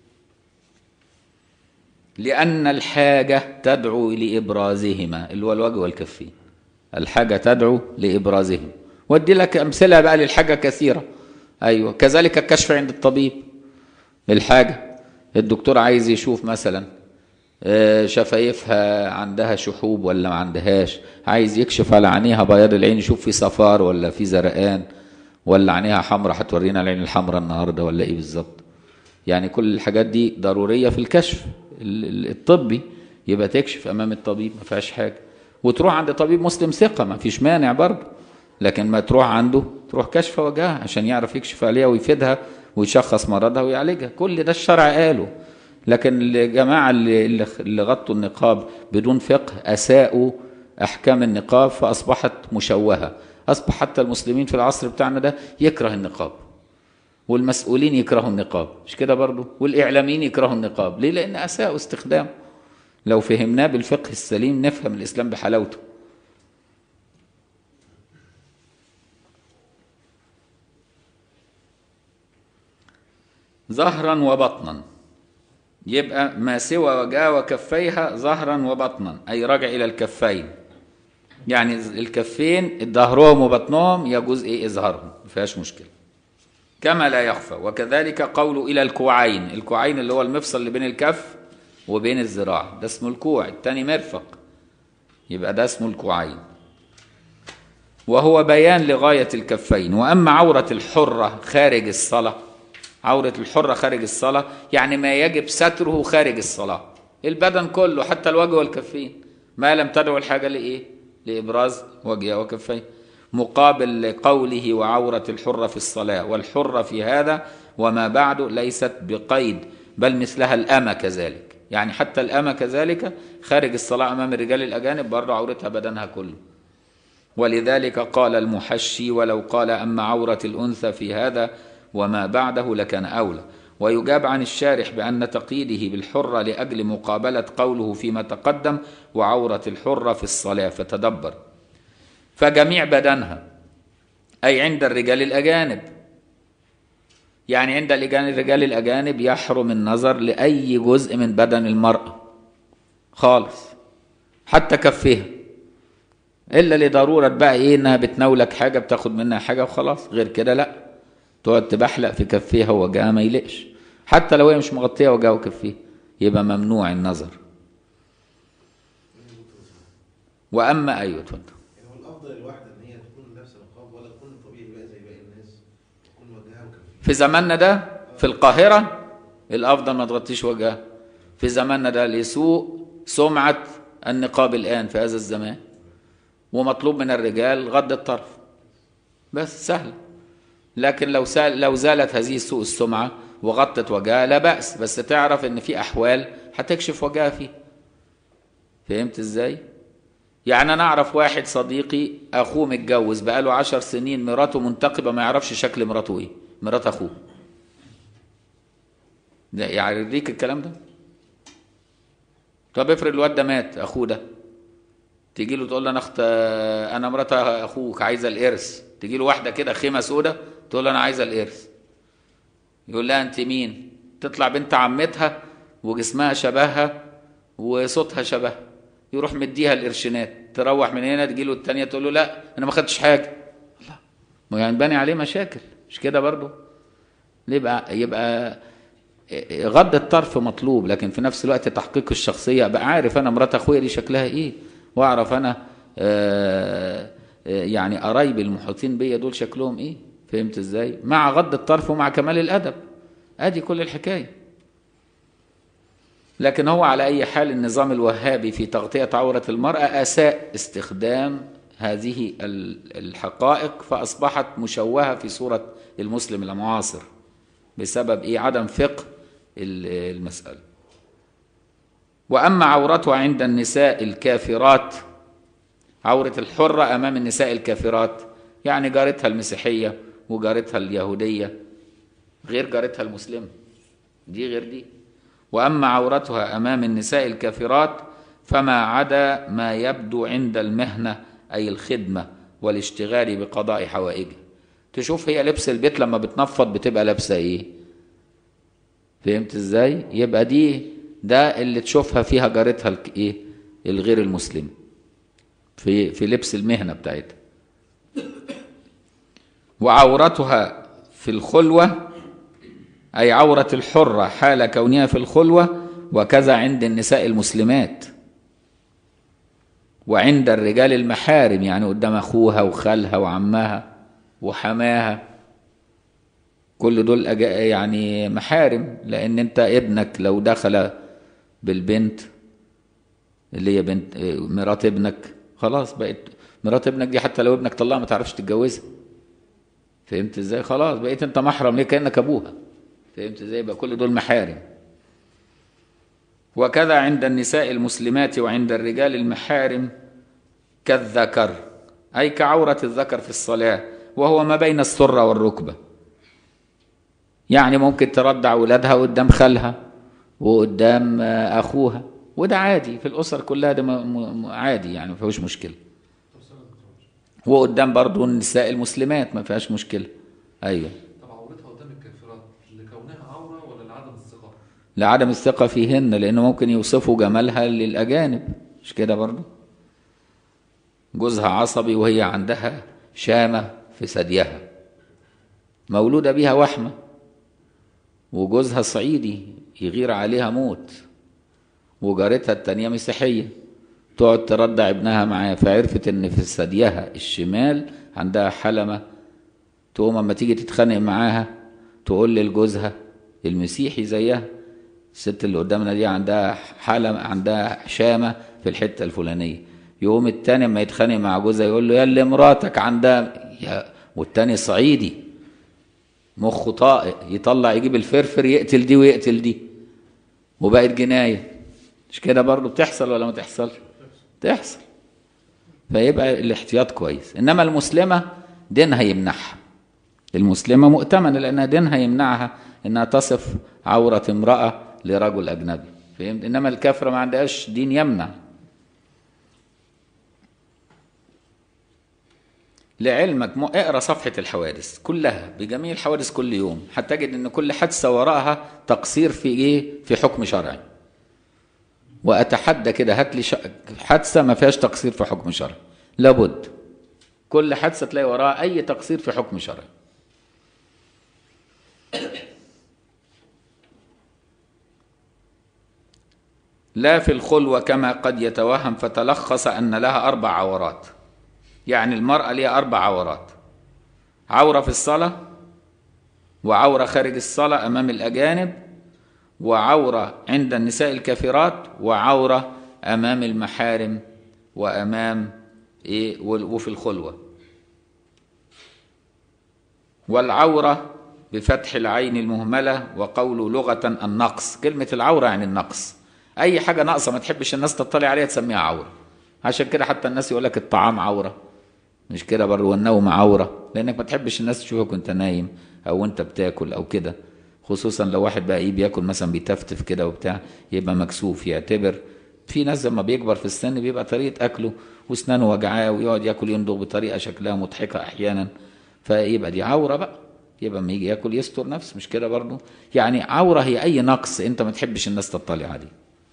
لأن الحاجة تدعو لإبرازهما، اللي هو الوجه والكفين. الحاجة تدعو لإبرازهما، ودي لك أمثلة بقى للحاجة كثيرة. أيوة، كذلك الكشف عند الطبيب. الحاجة الدكتور عايز يشوف مثلا شفايفها عندها شحوب ولا ما عندهاش، عايز يكشف على عينيها بياض العين يشوف في صفار ولا في زرقان ولا عينيها حمراء، هتورينا العين الحمراء النهارده ولا ايه بالظبط. يعني كل الحاجات دي ضروريه في الكشف الطبي، يبقى تكشف امام الطبيب ما فيهاش حاجه، وتروح عند طبيب مسلم ثقه ما فيش مانع برضه، لكن ما تروح عنده تروح كشف وجهها عشان يعرف يكشف عليها ويفيدها ويشخص مرضها ويعالجها. كل ده الشرع قاله. لكن الجماعه اللي اللي غطوا النقاب بدون فقه اساءوا احكام النقاب فاصبحت مشوهه. أصبح حتى المسلمين في العصر بتاعنا ده يكره النقاب، والمسؤولين يكرهوا النقاب، مش كده برضو؟ والإعلاميين يكرهوا النقاب. ليه؟ لأن أساءوا استخدامه. لو فهمناه بالفقه السليم نفهم الإسلام بحلاوته. ظهرا وبطنا، يبقى ما سوى وجهها وكفيها ظهرا وبطنا، أي راجع إلى الكفين. يعني الكفين ظهرهم وبطنهم يجوز ايه اظهارهم، ما فيهاش مشكله، كما لا يخفى. وكذلك قوله الى الكوعين، الكوعين اللي هو المفصل اللي بين الكف وبين الذراع، ده اسمه الكوع، الثاني مرفق، يبقى ده اسمه الكوعين، وهو بيان لغايه الكفين. واما عوره الحره خارج الصلاه، عوره الحره خارج الصلاه يعني ما يجب ستره خارج الصلاه، البدن كله حتى الوجه والكفين، ما لم تدعو الحاجه لايه؟ لإبراز وجهه وكفيه. مقابل قوله وعورة الحرة في الصلاة، والحرة في هذا وما بعده ليست بقيد، بل مثلها الأمة كذلك. يعني حتى الأمة كذلك خارج الصلاة أمام الرجال الأجانب برضه عورتها بدنها كله. ولذلك قال المحشي ولو قال أما عورة الأنثى في هذا وما بعده لكان أولى. ويجاب عن الشارح بأن تقييده بالحرة لأجل مقابلة قوله فيما تقدم وعورة الحرة في الصلاة، فتدبر. فجميع بدنها أي عند الرجال الأجانب، يعني عند الرجال الأجانب يحرم النظر لأي جزء من بدن المرأة خالص، حتى كفها، إلا لضرورة بقى إيه، إنها بتناولك حاجة بتاخد منها حاجة وخلاص، غير كده لأ، تقعد تبحلق في كفها ووجهها ما يلقش، حتى لو هي مش مغطية وجهها وكفها يبقى ممنوع النظر. وأما أيوة اتفضل. يعني هو الافضل الواحده ان هي تكون لابسه نقاب ولا تكون طبيعي بقى زي باقي الناس، تكون وجهها وكفها؟ في زماننا ده في القاهرة الأفضل ما تغطيش وجهها، في زماننا ده لسوء سمعة النقاب الآن في هذا الزمان، ومطلوب من الرجال غض الطرف بس، سهل. لكن لو سال لو زالت هذه سوء السمعة وغطت وجهها لا بأس، بس تعرف ان في أحوال هتكشف وجهها فيه. فهمت ازاي؟ يعني أنا أعرف واحد صديقي أخوه متجوز بقاله عشر سنين، مراته منتقبة ما يعرفش شكل مراته إيه، مرات أخوه. ده يعني يرضيك الكلام ده؟ طب افرض الواد ده مات أخوه ده، تيجي له تقول له أنا أخت أنا مرات أخوك عايزة الإرث، تيجي له واحدة كده خيمة سودة تقول له أنا عايزة الإرث، يقول لها أنت مين؟ تطلع بنت عمتها وجسمها شبهها وصوتها شبهها، يروح مديها القرشينات، تروح من هنا تجي له الثانيه تقول له لا انا ما خدتش حاجه، الله، ما يعني باني عليه مشاكل، مش كده برضه؟ يبقى يبقى غض الطرف مطلوب، لكن في نفس الوقت تحقيق الشخصيه، ابقى عارف انا مرات اخويا دي شكلها ايه، واعرف انا آآ آآ يعني قرايبي المحيطين بيا دول شكلهم ايه. فهمت ازاي؟ مع غض الطرف ومع كمال الادب، ادي كل الحكايه. لكن هو على أي حال النظام الوهابي في تغطية عورة المرأة أساء استخدام هذه الحقائق، فأصبحت مشوهة في صورة المسلم المعاصر بسبب إيه؟ عدم فقه المسألة. وأما عورتها عند النساء الكافرات، عورة الحرة أمام النساء الكافرات، يعني جارتها المسيحية وجارتها اليهودية غير جارتها المسلمة، دي غير دي. وأما عورتها أمام النساء الكافرات فما عدا ما يبدو عند المهنة، أي الخدمة والاشتغال بقضاء حوائجها. تشوف هي لبس البيت لما بتنفض بتبقى لابسة إيه. فهمت إزاي؟ يبقى دي ده اللي تشوفها فيها جارتها إيه الغير المسلم في في لبس المهنة بتاعتها. وعورتها في الخلوة، أي عورة الحرة حال كونها في الخلوة، وكذا عند النساء المسلمات، وعند الرجال المحارم، يعني قدام أخوها وخالها وعمها وحماها، كل دول يعني محارم، لأن أنت ابنك لو دخل بالبنت اللي هي بنت مرات ابنك خلاص بقت مرات ابنك دي، حتى لو ابنك طلعها ما تعرفش تتجوزها. فهمت ازاي؟ خلاص بقيت انت محرم ليه، كأنك ابوها. فهمت ازاي؟ يبقى كل دول محارم. وكذا عند النساء المسلمات وعند الرجال المحارم كالذكر، أي كعورة الذكر في الصلاة، وهو ما بين السرة والركبة. يعني ممكن ترضع ولادها قدام خالها وقدام أخوها، وده عادي في الأسر كلها، ده عادي يعني ما فيهوش مشكلة. وقدام برضو النساء المسلمات ما فيهاش مشكلة. أيوه. طب عورتها قدام الكافرات لكونها عورة ولا لعدم الثقة؟ لعدم الثقة فيهن، لأنه ممكن يوصفوا جمالها للأجانب، مش كده برضو؟ جوزها عصبي وهي عندها شامة في ثديها مولودة بيها وحمة، وجوزها صعيدي يغير عليها موت، وجارتها التانية مسيحية تقعد ترضع ابنها معاه، فعرفت ان في ثديها الشمال عندها حلمة، تقوم اما تيجي تتخانق معاها تقول لجوزها المسيحي زيها، الست اللي قدامنا دي عندها حلمة، عندها شامة في الحتة الفلانية، يقوم التاني اما يتخانق مع جوزها يقول له يا اللي مراتك عندها يا، والتاني صعيدي مخه طائق يطلع يجيب الفرفر يقتل دي ويقتل دي، وبقت جناية. مش كده برضو بتحصل ولا ما تحصلش؟ تحصل. فيبقى الاحتياط كويس. انما المسلمة دينها يمنعها، المسلمة مؤتمنة لأنها دينها يمنعها انها تصف عورة امرأة لرجل أجنبي. فهمت؟ انما الكافرة ما عندهاش دين يمنع. لعلمك م- اقرا صفحة الحوادث كلها بجميع الحوادث كل يوم، هتجد ان كل حادثة وراءها تقصير في ايه؟ في حكم شرعي. واتحدى كده هات لي ش- حادثة ما فيهاش تقصير في حكم شرعي، لابد كل حادثة تلاقي وراها اي تقصير في حكم شرعي. لا في الخلوة كما قد يتوهم فتلخص أن لها أربع عورات. يعني المرأة لها أربع عورات: عورة في الصلاة، وعورة خارج الصلاة أمام الأجانب، وعورة عند النساء الكافرات، وعورة أمام المحارم وأمام إيه وفي الخلوة. والعورة بفتح العين المهملة، وقول لغة النقص. كلمة العورة يعني النقص، أي حاجة ناقصة ما تحبش الناس تطلع عليها تسميها عورة. عشان كده حتى الناس يقول لك الطعام عورة، مش كده برضه؟ والنوم عورة، لأنك ما تحبش الناس تشوفك وأنت نايم أو وأنت بتاكل أو كده. خصوصا لو واحد بقى إيه بياكل مثلا بيتفتف كده وبتاع، يبقى مكسوف، يعتبر. في ناس لما بيكبر في السن بيبقى طريقة أكله وأسنانه وجعاه ويقعد ياكل يندغ بطريقة شكلها مضحكة أحيانا، فيبقى دي عورة بقى. يبقى لما يجي ياكل يستر نفسه، مش كده برضه؟ يعني عورة هي أي نقص أنت ما تحبش الناس تطلع عليه.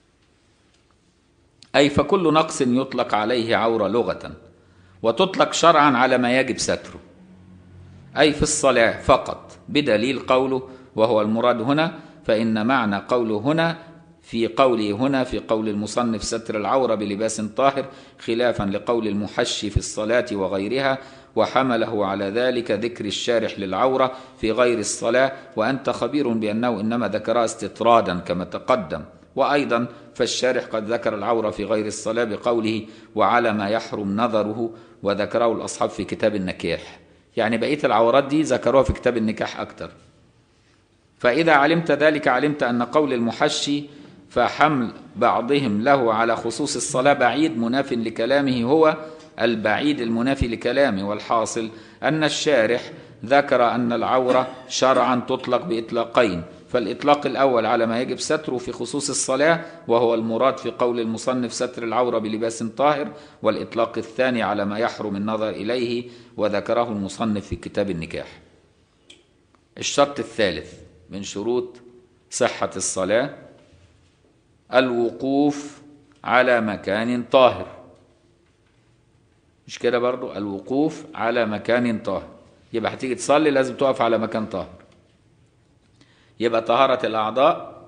أي فكل نقص يطلق عليه عورة لغة، وتطلق شرعا على ما يجب ستره، أي في الصلاة فقط، بدليل قوله وهو المراد هنا. فإن معنى قوله هنا في قوله هنا في قول المصنف ستر العورة بلباس طاهر، خلافا لقول المحشي في الصلاة وغيرها، وحمله على ذلك ذكر الشارح للعورة في غير الصلاة، وأنت خبير بأنه إنما ذكرها استطرادا كما تقدم. وأيضا فالشارح قد ذكر العورة في غير الصلاة بقوله وعلى ما يحرم نظره، وذكره الأصحاب في كتاب النكاح. يعني بقية العورات دي ذكروها في كتاب النكاح أكتر. فإذا علمت ذلك علمت أن قول المحشي فحمل بعضهم له على خصوص الصلاة بعيد مناف لكلامه هو البعيد المنافي لكلامه. والحاصل أن الشارح ذكر أن العورة شرعا تطلق بإطلاقين: فالإطلاق الأول على ما يجب ستره في خصوص الصلاة، وهو المراد في قول المصنف ستر العورة بلباس طاهر، والإطلاق الثاني على ما يحرم النظر إليه، وذكره المصنف في كتاب النكاح. الشرط الثالث من شروط صحة الصلاة الوقوف على مكان طاهر، مش كده برضو؟ الوقوف على مكان طاهر، يبقى هتيجي تصلي لازم تقف على مكان طاهر. يبقى طهارة الأعضاء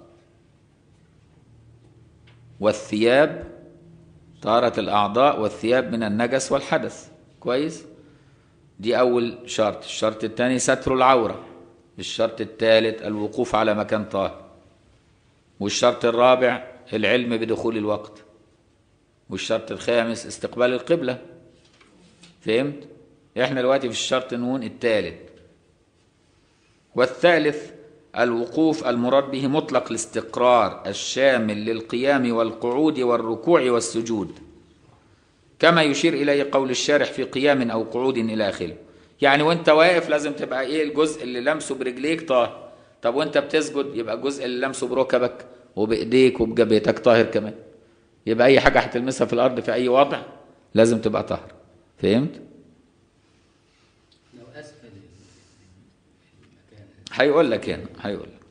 والثياب، طهارة الأعضاء والثياب من النجس والحدث، كويس؟ دي أول شرط. الشرط الثاني ستر العورة. الشرط الثالث الوقوف على مكان طاهر. والشرط الرابع العلم بدخول الوقت. والشرط الخامس استقبال القبلة. فهمت؟ احنا دلوقتي في الشرط نون الثالث. والثالث الوقوف المراد به مطلق الاستقرار الشامل للقيام والقعود والركوع والسجود، كما يشير إليه قول الشارح في قيام أو قعود إلى آخره. يعني وانت واقف لازم تبقى ايه الجزء اللي لمسه برجليك طاهر. طب وانت بتسجد يبقى الجزء اللي لمسه بركبك وبايديك وبجبهتك طاهر كمان. يبقى اي حاجه هتلمسها في الارض في اي وضع لازم تبقى طاهر. فهمت؟ لو اسفل المكان هيقول لك هنا، هيقول لك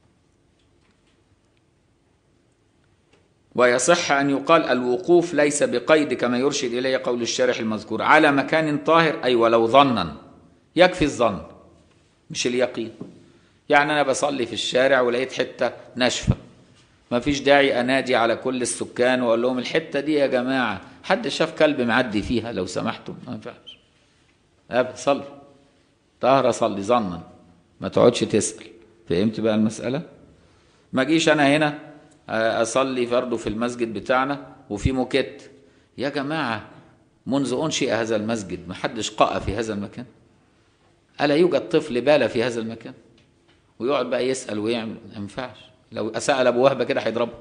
ويصح أن يقال الوقوف ليس بقيد كما يرشد إليه قول الشارح المذكور على مكان طاهر، أي ولو ظنا. يكفي الظن مش اليقين. يعني أنا بصلي في الشارع ولقيت حتة ناشفة، ما فيش داعي أنادي على كل السكان وأقول لهم الحتة دي يا جماعة حد شاف كلب معدي فيها لو سمحتم، ما ينفعش. أبدا، صلي طاهرة، صلي ظنا، ما تقعدش تسأل. فهمت بقى المسألة؟ ما جيش أنا هنا أصلي فرضه في المسجد بتاعنا وفي موكيت. يا جماعة منذ أنشئ هذا المسجد ما حدش قاء في هذا المكان؟ ألا يوجد طفل بال في هذا المكان؟ ويقعد بقى يسأل ويعمل، ما ينفعش. لو أسأل أبو وهبة كده هيضربه،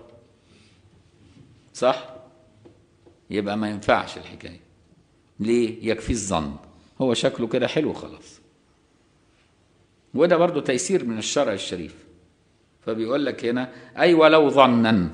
صح؟ يبقى ما ينفعش الحكاية. ليه؟ يكفي الظن، هو شكله كده حلو خلاص. وده برضو تيسير من الشرع الشريف. فبيقول لك هنا أي ولو ظنا،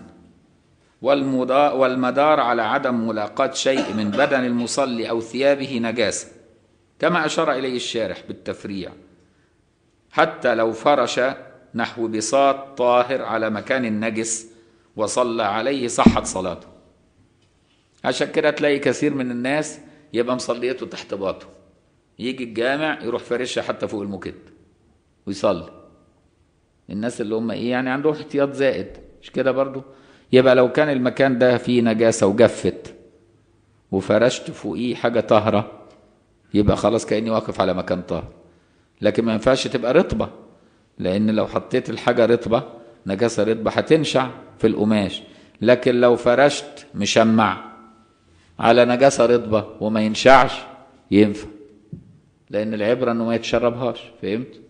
والمدار على عدم ملاقاة شيء من بدن المصلي أو ثيابه نجاسة. كما أشار إليه الشارح بالتفريع، حتى لو فرش نحو بساط طاهر على مكان نجس وصلى عليه صحت صلاته. عشان كده تلاقي كثير من الناس يبقى مصليته تحت باطه، يجي الجامع يروح فرشها حتى فوق المكت ويصلي. الناس اللي هم ايه يعني عندهم احتياط زائد، مش كده برضو؟ يبقى لو كان المكان ده فيه نجاسة وجفت وفرشت فوقيه حاجة طاهرة يبقى خلاص كأني واقف على مكان طاهر. لكن ما ينفعش تبقى رطبة، لأن لو حطيت الحاجة رطبة نجاسة رطبة هتنشع في القماش. لكن لو فرشت مشمع على نجاسة رطبة وما ينشعش ينفع، لأن العبرة أنه ما يتشربهاش. فهمت؟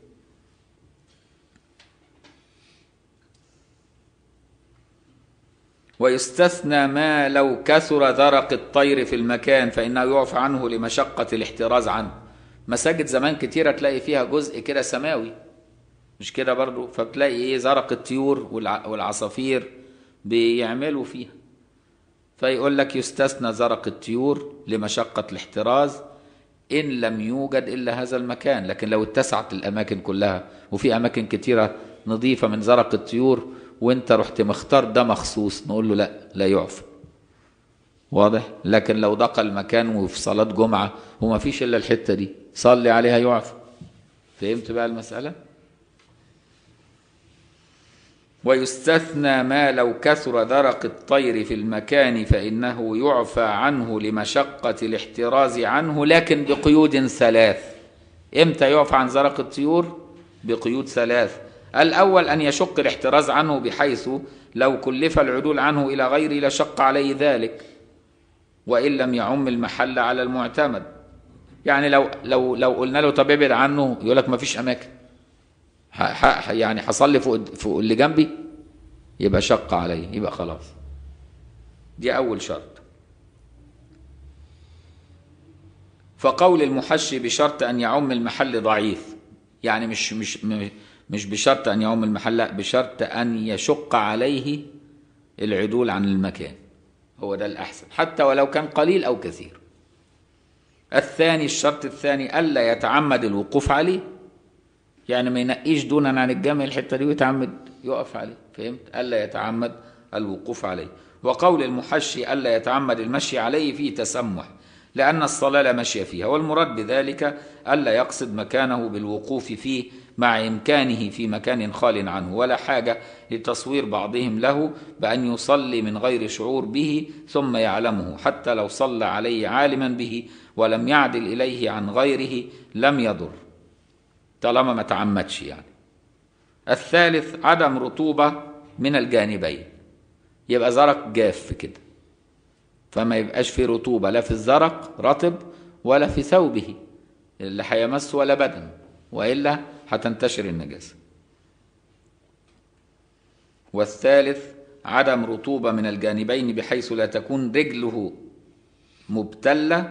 ويستثنى ما لو كثر ذرق الطير في المكان فإنه يعفى عنه لمشقة الاحتراز عنه. مساجد زمان كتيرة تلاقي فيها جزء كده سماوي، مش كده برضو؟ فبتلاقي ايه زرق الطيور والعصافير بيعملوا فيها، فيقول لك يستثنى زرق الطيور لمشقة الاحتراز إن لم يوجد إلا هذا المكان. لكن لو اتسعت الأماكن كلها وفي أماكن كتيرة نظيفة من زرق الطيور وانت رحت مختار ده مخصوص، نقول له لا لا يعفى. واضح؟ لكن لو ضاق المكان وفي صلاة جمعة وما فيش إلا الحتة دي صلي عليها يعفى. فهمت بقى المسألة؟ ويستثنى ما لو كثر ذرق الطير في المكان فإنه يعفى عنه لمشقة الاحتراز عنه، لكن بقيود ثلاث. إمتى يعفى عن زرق الطيور؟ بقيود ثلاث. الأول أن يشق الاحتراز عنه بحيث لو كلف العدول عنه إلى غيره لشق عليه ذلك، وإن لم يعم المحل على المعتمد. يعني لو لو لو قلنا له طب ابعد عنه يقول لك ما فيش أماكن، يعني هصلي فوق فوق اللي جنبي، يبقى شق عليه، يبقى خلاص. دي أول شرط. فقول المحشي بشرط أن يعم المحل ضعيف، يعني مش مش مش بشرط أن يعم المحل، لا بشرط أن يشق عليه العدول عن المكان، هو ده الأحسن حتى ولو كان قليل أو كثير. الثاني الشرط الثاني ألا يتعمد الوقوف عليه، يعني ما ينقيش دونا عن الجامع الحتة دي ويتعمد يقف عليه. فهمت؟ ألا يتعمد الوقوف عليه. وقول المحشي ألا يتعمد المشي عليه فيه تسمح، لأن الصلاة لا مشي فيها، والمراد بذلك ألا يقصد مكانه بالوقوف فيه مع إمكانه في مكان خال عنه، ولا حاجة لتصوير بعضهم له بأن يصلي من غير شعور به ثم يعلمه، حتى لو صلى عليه عالما به ولم يعدل إليه عن غيره لم يضر طالما ما تعمدش يعني. الثالث عدم رطوبة من الجانبين، يبقى زرق جاف كده، فما يبقاش في رطوبة لا في الزرق رطب ولا في ثوبه اللي هيمس ولا بدن، وإلا هتنتشر النجاسة. والثالث عدم رطوبة من الجانبين بحيث لا تكون رجله مبتلة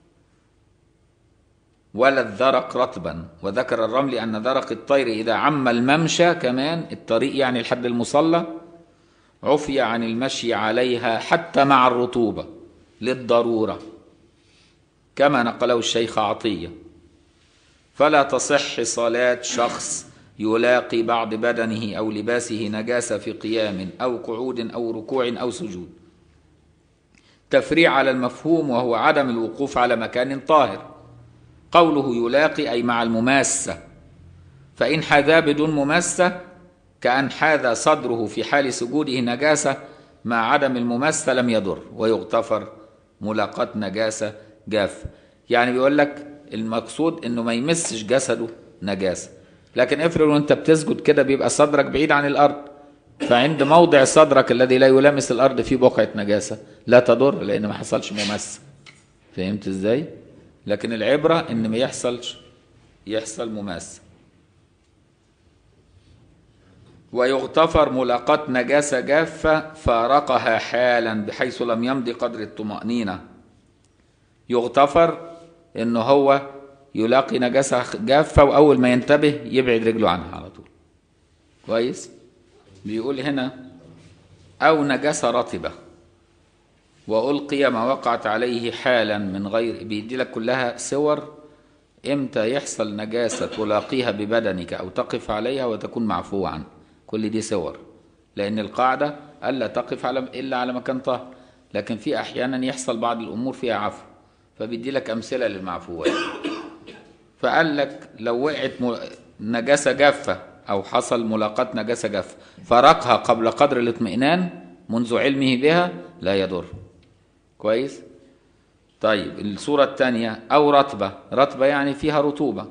ولا الذرق رطبا. وذكر الرمل أن ذرق الطير إذا عم الممشى كمان الطريق يعني لحد المصلى عفي عن المشي عليها حتى مع الرطوبة للضرورة، كما نقله الشيخ عطية. فلا تصح صلاة شخص يلاقي بعض بدنه أو لباسه نجاسة في قيام أو قعود أو ركوع أو سجود. تفريع على المفهوم وهو عدم الوقوف على مكان طاهر. قوله يلاقي أي مع المماسة، فإن حذا بدون مماسة كأن حاذا صدره في حال سجوده نجاسة مع عدم المماسة لم يضر، ويغتفر ملاقاة نجاسة جافة. يعني بيقول لك المقصود انه ما يمسش جسده نجاسة، لكن افرض وانت بتسجد كده بيبقى صدرك بعيد عن الارض، فعند موضع صدرك الذي لا يلامس الارض فيه بقعة نجاسة لا تضر لان ما حصلش مماسة. فهمت ازاي؟ لكن العبرة ان ما يحصلش يحصل مماسة. ويغتفر ملاقاة نجاسة جافة فارقها حالا بحيث لم يمضي قدر الطمأنينة. يغتفر انه هو يلاقي نجاسة جافة واول ما ينتبه يبعد رجله عنها على طول. كويس؟ بيقول هنا او نجاسة رطبة وألقي ما وقعت عليه حالا من غير، بيدي لك كلها صور امتى يحصل نجاسة تلاقيها ببدنك أو تقف عليها وتكون معفو عنه. كل دي صور، لأن القاعدة ألا تقف على إلا على مكان طاهر، لكن في أحيانا يحصل بعض الأمور فيها عفو، فبيدي لك أمثلة للمعفوات. فقال لك لو وقعت نجاسة جافة أو حصل ملاقاة نجاسة جافة فرقها قبل قدر الاطمئنان منذ علمه بها لا يضر. كويس؟ طيب الصورة الثانية أو رطبة، رطبة يعني فيها رطوبة،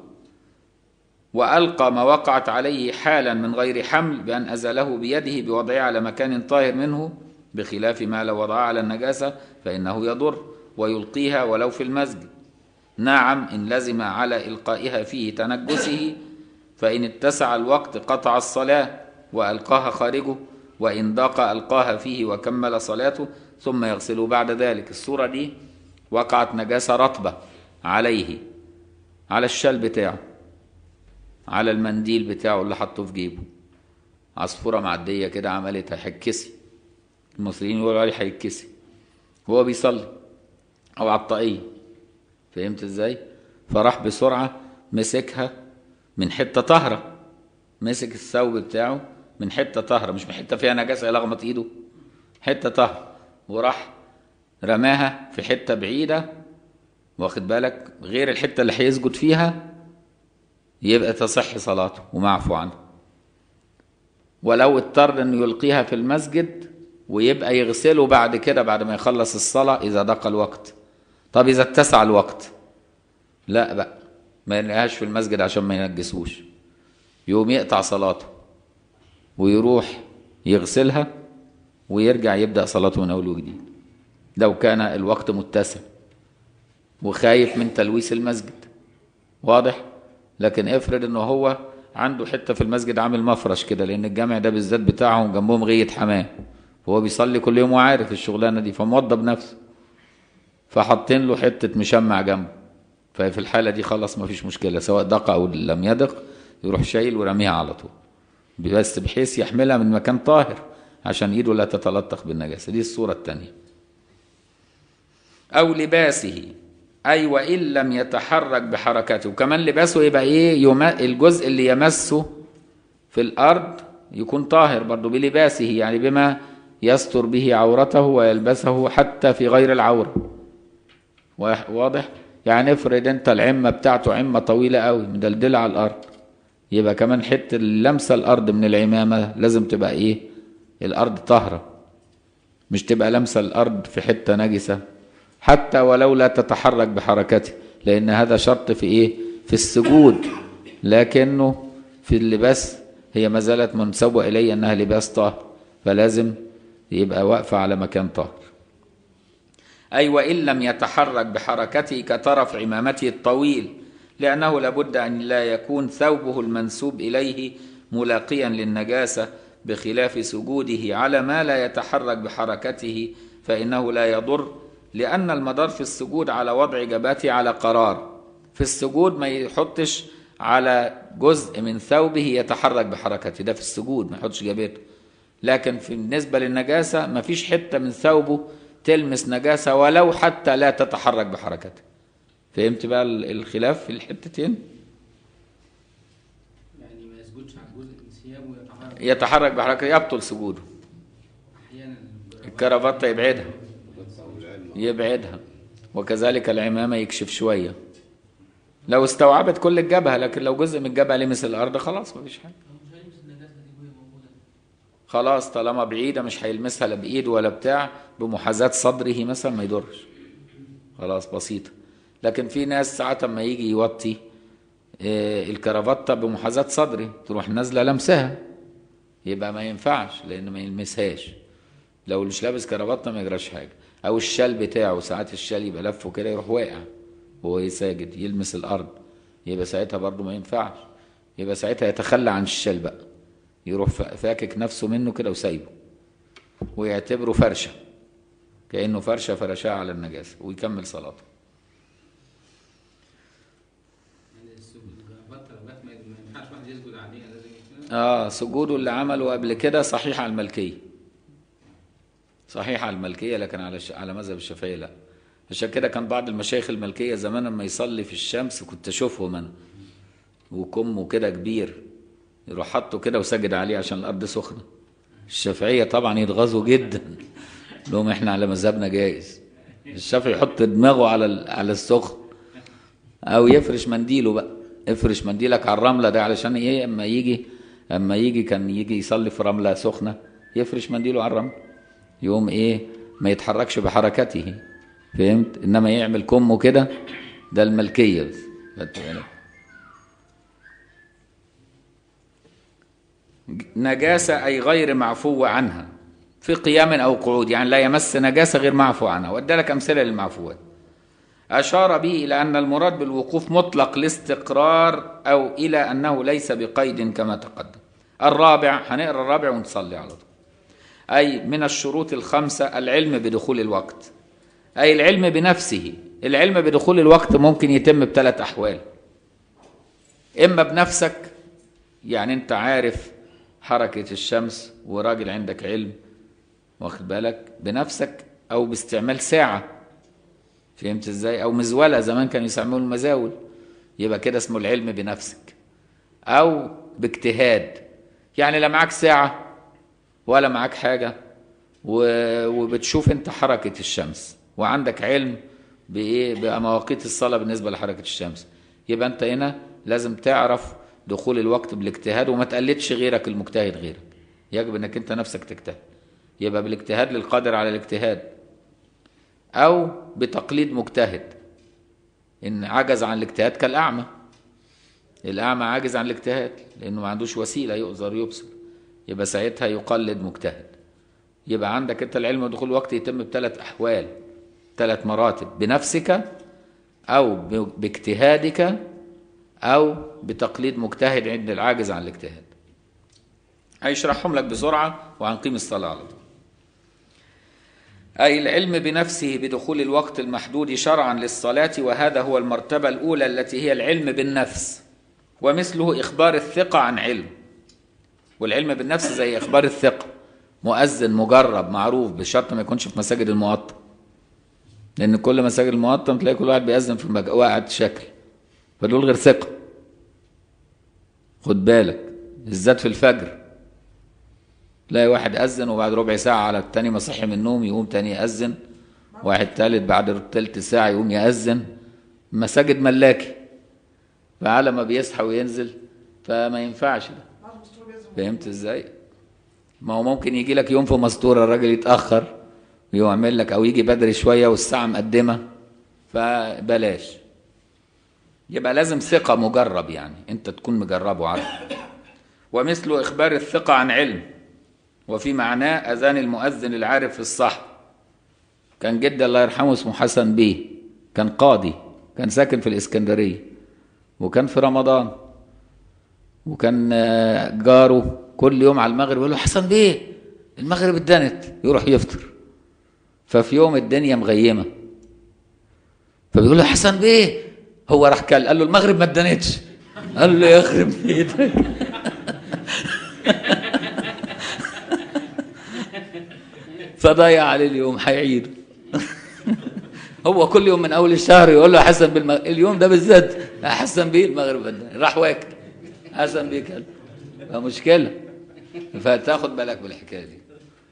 وألقى ما وقعت عليه حالا من غير حمل بأن أزاله بيده بوضعه على مكان طاهر منه، بخلاف ما لو وضعها على النجاسة فإنه يضر ويلقيها ولو في المسجد. نعم إن لزم على إلقائها فيه تنجسه، فإن اتسع الوقت قطع الصلاة وألقاها خارجه، وإن ضاق ألقاها فيه وكمل صلاته ثم يغسله بعد ذلك. الصورة دي وقعت نجاسة رطبة عليه، على الشال بتاعه، على المنديل بتاعه اللي حطه في جيبه، عصفورة معدية كده عملتها حكسي، المصريين يقولوا عليه حيكسي، وهو بيصلي، أو عطائية. فهمت ازاي؟ فراح بسرعة مسكها من حتة طهرة، مسك الثوب بتاعه من حتة طهرة، مش من حتة فيها نجاسة يلغمط ايده، حتة طهرة، وراح رماها في حتة بعيدة، واخد بالك، غير الحتة اللي هيسجد فيها، يبقى تصح صلاته ومعفو عنه. ولو اضطر انه يلقيها في المسجد ويبقى يغسله بعد كده بعد ما يخلص الصلاة إذا ضاق الوقت. طب إذا اتسع الوقت لا بقى، ما ينقاش في المسجد عشان ما ينجسوش، يقوم يقطع صلاته ويروح يغسلها ويرجع يبدأ صلاته من أول وجديد لو كان الوقت متسع وخايف من تلويث المسجد. واضح؟ لكن افرض انه هو عنده حتة في المسجد عامل مفرش كده، لأن الجامع ده بالذات بتاعهم جنبهم غية حمام، وهو بيصلي كل يوم وعارف الشغلانة دي، فموضب نفسه، فحطين له حتة مشمع جنبه، ففي الحالة دي خلاص ما فيش مشكلة، سواء دق أو لم يدق يروح شايل ورميها على طول، بس بحيث يحملها من مكان طاهر عشان ايده لا تتلطخ بالنجاسة. دي الصورة الثانية. أو لباسه، أي وإن لم يتحرك بحركته، وكمان لباسه يبقى إيه؟ يم... الجزء اللي يمسه في الأرض يكون طاهر برضه بلباسه، يعني بما يستر به عورته ويلبسه حتى في غير العورة. واضح؟ يعني افرض انت العمة بتاعته عمة طويلة قوي مدلدلة على الأرض، يبقى كمان حتة لمسة الأرض من العمامة لازم تبقى إيه؟ الأرض طاهرة، مش تبقى لمسة الأرض في حتة نجسة، حتى ولو لا تتحرك بحركته، لأن هذا شرط في إيه؟ في السجود، لكنه في اللباس هي ما زالت منسوبة إليه أنها لباس طاهر، فلازم يبقى واقفة على مكان طاهر. أي وإن لم يتحرك بحركته كطرف عمامته الطويل، لأنه لابد أن لا يكون ثوبه المنسوب إليه ملاقيا للنجاسة، بخلاف سجوده على ما لا يتحرك بحركته فإنه لا يضر، لأن المدار في السجود على وضع جبهته على قرار. في السجود ما يحطش على جزء من ثوبه يتحرك بحركته، ده في السجود ما يحطش جبهته. لكن في بالنسبة للنجاسة ما فيش حتة من ثوبه تلمس نجاسة ولو حتى لا تتحرك بحركته. فهمت بقى الخلاف في الحتتين؟ يعني ما يسجدش على جزء من ثيابه يتحرك يتحرك بحركته يبطل سجوده. احيانا الكرافتة يبعدها يبعدها وكذلك العمامة يكشف شوية لو استوعبت كل الجبهة، لكن لو جزء من الجبهة لمس الأرض خلاص ما فيش حاجة، خلاص طالما بعيدة مش هيلمسها لا بإيد ولا بتاع، بمحاذاة صدره مثلا ما يضرش، خلاص بسيطة. لكن في ناس ساعات ما يجي يوطي الكرافتة بمحاذاة صدري تروح نازلة لمسها، يبقى ما ينفعش لأن ما يلمسهاش. لو مش لابس كرافتة ما يجراش حاجة. أو الشال بتاعه ساعات الشال يبقى لفه كده يروح واقع وهو ساجد يلمس الأرض، يبقى ساعتها برضه ما ينفعش، يبقى ساعتها يتخلى عن الشال بقى، يروح فاكك نفسه منه كده وسايبه ويعتبره فرشة، كأنه فرشة فرشاه على النجاسة ويكمل صلاته. يعني البطل ما ينفعش واحد يسجد عليها، لازم اه سجوده اللي عمله قبل كده صحيح على الملكية، صحيح على الملكية، لكن على على مذهب الشافعية لا. عشان كده كان بعض المشايخ الملكية زمان لما يصلي في الشمس كنت أشوفهم أنا، وكمه كده كبير يروح حطه كده وسجد عليه عشان الأرض سخنة. الشافعية طبعا يتغاظوا جدا، لهم احنا على مذهبنا جائز. الشافعي يحط دماغه على على السخن، أو يفرش منديله بقى، افرش منديلك على الرملة ده علشان إيه؟ أما يجي أما يجي كان يجي يصلي في رملة سخنة يفرش منديله على الرمل، يقوم إيه؟ ما يتحركش بحركته، فهمت؟ إنما يعمل كمه كده، ده الملكية بس. نجاسة أي غير معفو عنها في قيام أو قعود، يعني لا يمس نجاسة غير معفو عنها. وادى لك أمثلة للمعفوات. أشار به إلى أن المراد بالوقوف مطلق الاستقرار، أو إلى أنه ليس بقيد كما تقدم. الرابع، هنقرأ الرابع ونصلي على طول. أي من الشروط الخمسة العلم بدخول الوقت، أي العلم بنفسه. العلم بدخول الوقت ممكن يتم بثلاث أحوال: إما بنفسك، يعني أنت عارف حركة الشمس وراجل عندك علم، واخد بالك بنفسك، أو باستعمال ساعة، فهمت ازاي؟ أو مزولة، زمان كانوا يسموه المزاول، يبقى كده اسمه العلم بنفسك. أو باجتهاد، يعني لا معاك ساعة ولا معاك حاجة وبتشوف انت حركة الشمس وعندك علم بإيه؟ بمواقيت الصلاة بالنسبة لحركة الشمس، يبقى انت هنا لازم تعرف دخول الوقت بالاجتهاد، وما تقلدش غيرك المجتهد غيرك، يجب انك انت نفسك تجتهد، يبقى بالاجتهاد للقادر على الاجتهاد. أو بتقليد مجتهد، إن عجز عن الاجتهاد كالأعمى. الأعمى عاجز عن الاجتهاد لأنه ما عندوش وسيلة يقدر يبصر، يبقى ساعتها يقلد مجتهد. يبقى عندك أنت العلم ودخول الوقت يتم بثلاث أحوال، ثلاث مراتب: بنفسك، أو باجتهادك، أو بتقليد مجتهد عند العاجز عن الاجتهاد. هيشرحهم لك بسرعة وهنقيم الصلاة على طول. أي العلم بنفسه بدخول الوقت المحدود شرعا للصلاة، وهذا هو المرتبة الأولى التي هي العلم بالنفس، ومثله إخبار الثقة عن علم. والعلم بالنفس زي إخبار الثقة، مؤذن مجرب معروف، بشرط ما يكونش في مساجد المواطن، لأن كل مساجد المواطن تلاقي كل واحد بيأذن في المج... واحد شكل، فدول غير ثقة، خد بالك، بالذات في الفجر تلاقي واحد أذن وبعد ربع ساعة على التاني ما صحي من النوم يقوم تاني يأذن، واحد تالت بعد تلت ساعة يقوم يأذن. مساجد ملاكي، فعلى ما بيصحى وينزل فما ينفعش ده، فهمت ازاي؟ ما هو ممكن يجي لك يوم في مستورة الراجل يتأخر ويعمل لك، أو يجي بدري شوية والساعة مقدمة، فبلاش. يبقى لازم ثقة مجرب، يعني أنت تكون مجربه عارف. ومثل إخبار الثقة عن علم، وفي معناه أذان المؤذن العارف في الصح. كان جدي الله يرحمه اسمه حسن بيه، كان قاضي، كان ساكن في الإسكندرية، وكان في رمضان، وكان جاره كل يوم على المغرب يقول له: حسن بيه المغرب اتدنت، يروح يفطر. ففي يوم الدنيا مغيمة، فبيقول له: حسن بيه، هو راح قال له: المغرب ما اتدنتش. قال له: يخرب بيتك. فضيع عليه اليوم، هيعيده. هو كل يوم من اول الشهر يقول له: حسن بالمغ... اليوم ده بالذات حسن بيه المغرب بدنا، راح واكل حسن بيه كده، فمشكله. فتاخد بالك بالحكايه دي.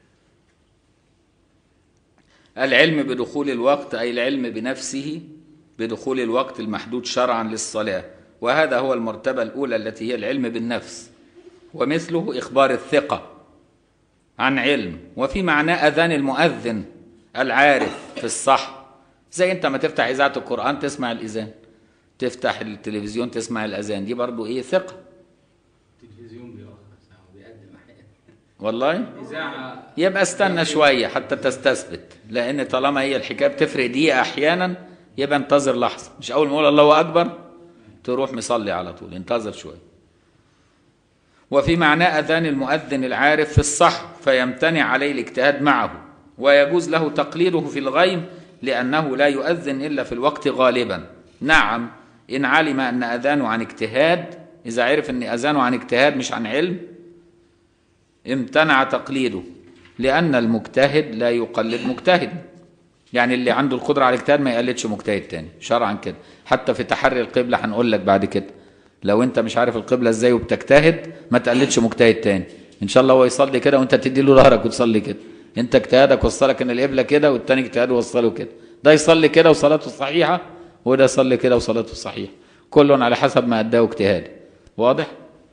العلم بدخول الوقت أي العلم بنفسه بدخول الوقت المحدود شرعا للصلاة، وهذا هو المرتبة الأولى التي هي العلم بالنفس. ومثله إخبار الثقة عن علم، وفي معناه أذان المؤذن العارف في الصح، زي أنت ما تفتح إذاعة القرآن تسمع الإذان، تفتح التلفزيون تسمع الأذان، دي برضو إيه؟ ثقة. التلفزيون بيقدم أحيانا والله إذاعة، يبقى استنى شوية حتى تستثبت، لأن طالما هي الحكاية بتفرق دقيقة أحيانا، يبقى انتظر لحظة، مش أول ما أقول الله أكبر تروح مصلي على طول، انتظر شوية. وفي معنى أذان المؤذن العارف في الصح، فيمتنع عليه الاجتهاد معه، ويجوز له تقليده في الغيم، لأنه لا يؤذن إلا في الوقت غالبا. نعم، إن علم أن أذانه عن اجتهاد، إذا عرف أن أذانه عن اجتهاد مش عن علم، امتنع تقليده، لأن المجتهد لا يقلد مجتهد. يعني اللي عنده القدرة على الاجتهاد ما يقلدش مجتهد تاني شرعا كده. حتى في تحري القبلة هنقول لك بعد كده، لو انت مش عارف القبلة ازاي وبتجتهد ما تقلدش مجتهد تاني. ان شاء الله هو يصلي كده وانت تدي له ظهرك وتصلي كده، انت اجتهادك وصلك ان القبلة كده والتاني اجتهاده وصله كده، ده يصلي كده وصلاته صحيحة وده يصلي كده وصلاته صحيحة، كل على حسب ما أداه اجتهاده. واضح؟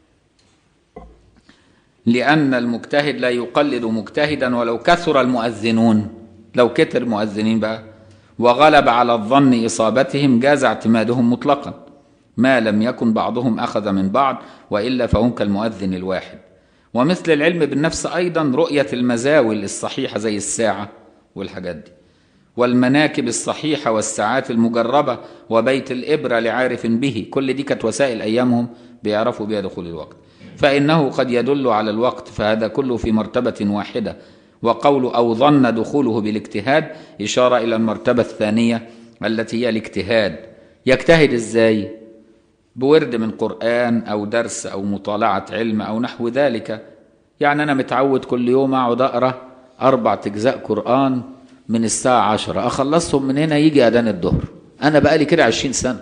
لأن المجتهد لا يقلد مجتهدا ولو كثر المؤذنون، لو كتر المؤذنين بقى وغلب على الظن إصابتهم جاز اعتمادهم مطلقا ما لم يكن بعضهم أخذ من بعض، وإلا فهم كالمؤذن الواحد. ومثل العلم بالنفس أيضا رؤية المزاول الصحيحة زي الساعة والحاجات دي، والمناكب الصحيحة والساعات المجربة وبيت الإبرة لعارف به، كل دي كانت وسائل أيامهم بيعرفوا بها دخول الوقت. فإنه قد يدل على الوقت، فهذا كله في مرتبة واحدة. وقول أو ظن دخوله بالاجتهاد إشارة إلى المرتبة الثانية التي هي الاجتهاد. يجتهد إزاي؟ بورد من قرآن أو درس أو مطالعة علم أو نحو ذلك. يعني أنا متعود كل يوم أقعد أقرأ أربع أجزاء قرآن من الساعة عشرة، أخلصهم من هنا يجي أذان الظهر، أنا بقالي كده عشرين سنة.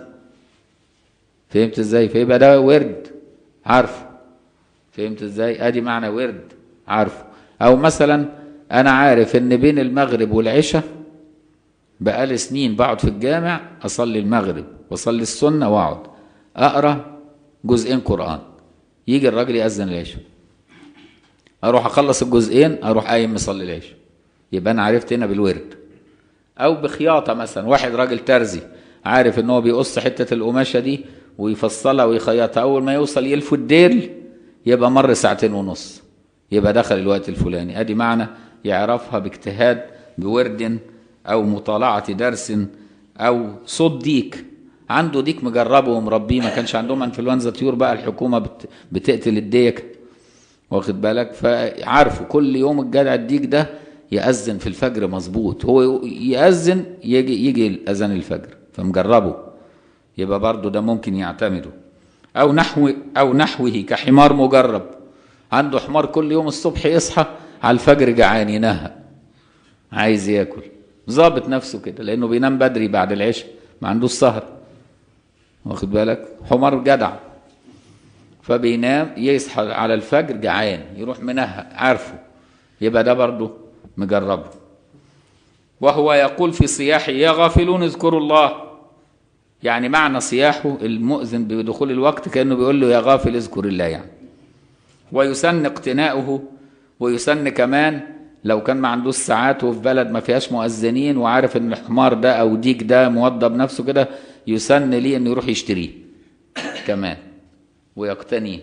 فهمت إزاي؟ فيبقى ده ورد عارفه. فهمت إزاي؟ أدي معنى ورد عارفه. أو مثلا أنا عارف إن بين المغرب والعشاء بقالي سنين بقعد في الجامع أصلي المغرب وأصلي السنة وأقعد أقرأ جزئين قرآن، يجي الراجل يأذن العشاء، أروح أخلص الجزئين أروح قايم مصلي العشاء، يبقى أنا عرفت هنا بالورد. أو بخياطة مثلا، واحد راجل ترزي عارف إن هو بيقص حتة القماشة دي ويفصلها ويخيطها، أول ما يوصل يلف الديل يبقى مر ساعتين ونص، يبقى دخل الوقت الفلاني. أدي معنى يعرفها باجتهاد بورد أو مطالعة درس أو صوت ديك، عنده ديك مجربه ومربيه، ما كانش عندهم انفلونزا طيور بقى الحكومة بت... بتقتل الديك، واخد بالك؟ فعارفوا كل يوم الجدع الديك ده يأذن في الفجر مظبوط، هو يأذن يجي يجي أذان الفجر، فمجربه، يبقى برضه ده ممكن يعتمده. أو نحو أو نحوه كحمار مجرب، عنده حمار كل يوم الصبح يصحى على الفجر جعان ينهى عايز ياكل، ظابط نفسه كده لأنه بينام بدري بعد العشاء ما عندوش سهر، واخد بالك؟ حمار جدع فبينام يصحى على الفجر جعان يروح منهى عارفه، يبقى ده برضه مجربه. وهو يقول في صياحه يا غافلون اذكروا الله، يعني معنى صياحه المؤذن بدخول الوقت كأنه بيقول له يا غافل اذكر الله يعني. ويسن اقتناؤه، ويسن كمان لو كان ما عندوش ساعات وفي بلد ما فيهاش مؤذنين وعارف ان الحمار ده او ديك ده موضب نفسه كده، يسن ليه انه يروح يشتريه كمان ويقتنيه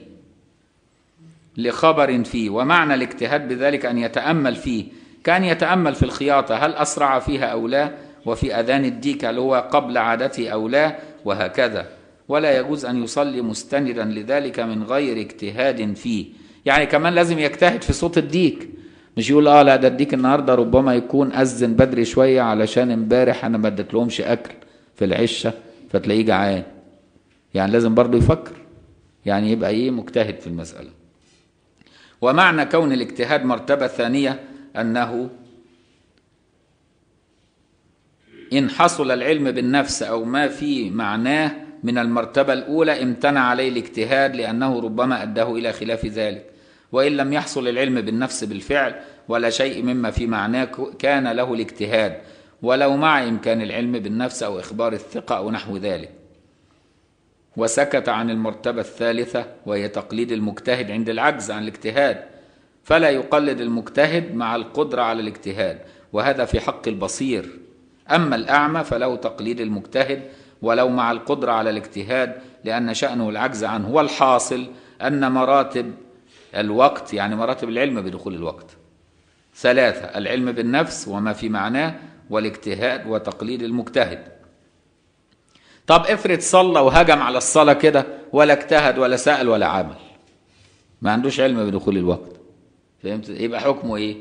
لخبر فيه. ومعنى الاجتهاد بذلك أن يتأمل فيه، كان يتأمل في الخياطة هل أسرع فيها أو لا، وفي أذان الديك هل هو قبل عادته أو لا، وهكذا. ولا يجوز أن يصلي مستندا لذلك من غير اجتهاد فيه، يعني كمان لازم يجتهد في صوت الديك، مش يقول اه لا ده الديك النهارده ربما يكون أذن بدري شوية علشان امبارح أنا ما اديتلهمش أكل في العشة فتلاقيه جعان، يعني لازم برضه يفكر، يعني يبقى ايه مجتهد في المسألة. ومعنى كون الاجتهاد مرتبة ثانية أنه إن حصل العلم بالنفس أو ما في معناه من المرتبة الأولى امتنع عليه الاجتهاد لأنه ربما أداه إلى خلاف ذلك، وإن لم يحصل العلم بالنفس بالفعل ولا شيء مما في معناه كان له الاجتهاد، ولو مع إمكان العلم بالنفس أو إخبار الثقة أو نحو ذلك. وسكت عن المرتبة الثالثة وهي تقليد المجتهد عند العجز عن الاجتهاد، فلا يقلد المجتهد مع القدرة على الاجتهاد، وهذا في حق البصير. أما الأعمى فله تقليد المجتهد ولو مع القدرة على الاجتهاد لأن شأنه العجز عنه. والحاصل أن مراتب الوقت، يعني مراتب العلم بدخول الوقت، ثلاثة: العلم بالنفس وما في معناه، والاجتهاد، وتقليد المجتهد. طب افرض صلى وهجم على الصلاة كده ولا اجتهد ولا سأل ولا عمل، ما عندوش علم بدخول الوقت، فهمت؟ يبقى حكمه ايه؟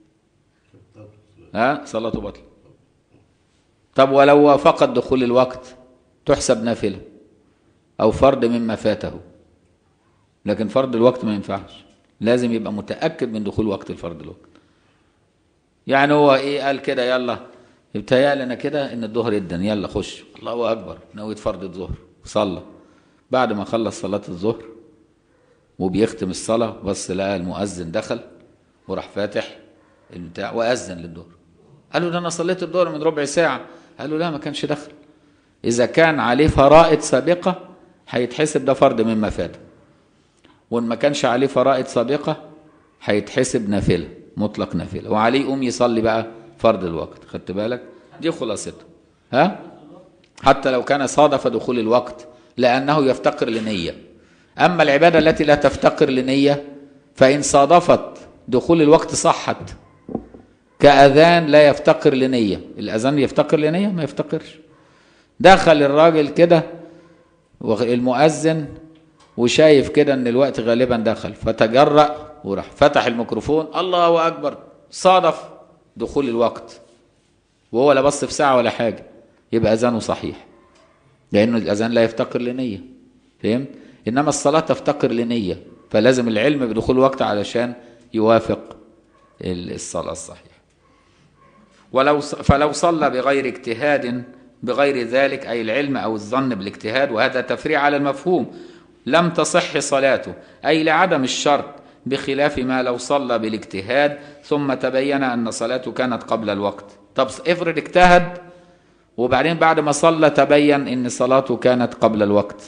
ها صلاته بطل. طب ولو فقد دخول الوقت تحسب نافلة او فرض مما فاته، لكن فرض الوقت ما ينفعش، لازم يبقى متأكد من دخول وقت الفرض الوقت. يعني هو ايه قال كده يلا ابتهيأ لنا كده ان الظهر يدن، يلا خش، الله اكبر، نويت فرض الظهر وصلى. بعد ما خلص صلاة الظهر وبيختم الصلاة بص لقى المؤذن دخل وراح فاتح البتاع وأذن للظهر. قال له ده انا صليت الظهر من ربع ساعة. قال له لا، ما كانش دخل. اذا كان عليه فرائض سابقة هيتحسب ده فرض مما فات، وان ما كانش عليه فرائض سابقة هيتحسب نافلة، مطلق نافلة، وعليه يقوم يصلي بقى فرض الوقت. خدت بالك؟ دي خلاصتها. ها؟ حتى لو كان صادف دخول الوقت، لأنه يفتقر لنية. أما العبادة التي لا تفتقر لنية فإن صادفت دخول الوقت صحت، كأذان لا يفتقر لنية. الأذان يفتقر لنية؟ ما يفتقرش. دخل الراجل كده المؤذن وشايف كده ان الوقت غالبا دخل، فتجرأ وراح فتح الميكروفون، الله أكبر، صادف دخول الوقت وهو لا بص في ساعة ولا حاجة، يبقى أذانه صحيح، لأنه الأذان لا يفتقر لنية. فهمت؟ إنما الصلاة تفتقر لنية، فلازم العلم بدخول الوقت علشان يوافق الصلاة الصحيحة. ولو فلو صلى بغير اجتهاد بغير ذلك، أي العلم أو الظن بالاجتهاد، وهذا تفريع على المفهوم، لم تصح صلاته، أي لعدم الشرط، بخلاف ما لو صلى بالاجتهاد ثم تبين أن صلاته كانت قبل الوقت. طب افرض اجتهد وبعدين بعد ما صلى تبين أن صلاته كانت قبل الوقت،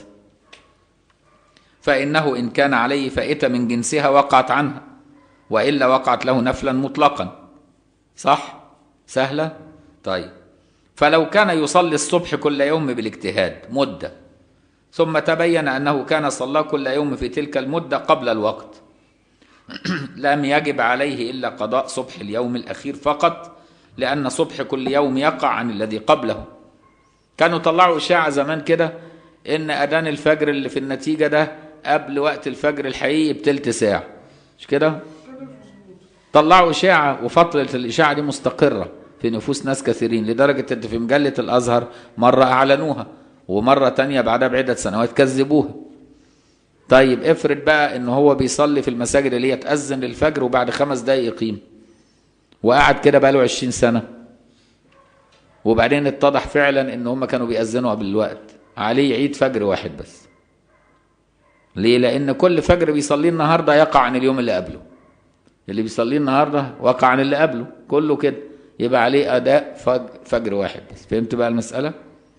فإنه إن كان عليه فائتة من جنسها وقعت عنها، وإلا وقعت له نفلا مطلقا. صح؟ سهلة؟ طيب، فلو كان يصلي الصبح كل يوم بالاجتهاد مدة، ثم تبين أنه كان صلى كل يوم في تلك المدة قبل الوقت، لم يجب عليه إلا قضاء صبح اليوم الأخير فقط، لأن صبح كل يوم يقع عن الذي قبله. كانوا طلعوا إشاعة زمان كده إن أذان الفجر اللي في النتيجة ده قبل وقت الفجر الحقيقي بتلت ساعة، مش كده؟ طلعوا إشاعة، وفترة الإشاعة دي مستقرة في نفوس ناس كثيرين، لدرجة إن في مجلة الأزهر مرة أعلنوها ومرة تانية بعدها بعدة سنوات كذبوها. طيب افرض بقى إن هو بيصلي في المساجد اللي هي تأذن للفجر وبعد خمس دقايق يقيم، وقعد كده بقى له عشرين سنة، وبعدين اتضح فعلا إن هم كانوا بيأذنوا قبل الوقت، عليه يعيد فجر واحد بس. ليه؟ لأن كل فجر بيصليه النهارده يقع عن اليوم اللي قبله، اللي بيصليه النهارده وقع عن اللي قبله، كله كده، يبقى عليه أداء فجر واحد بس. فهمت بقى المسألة؟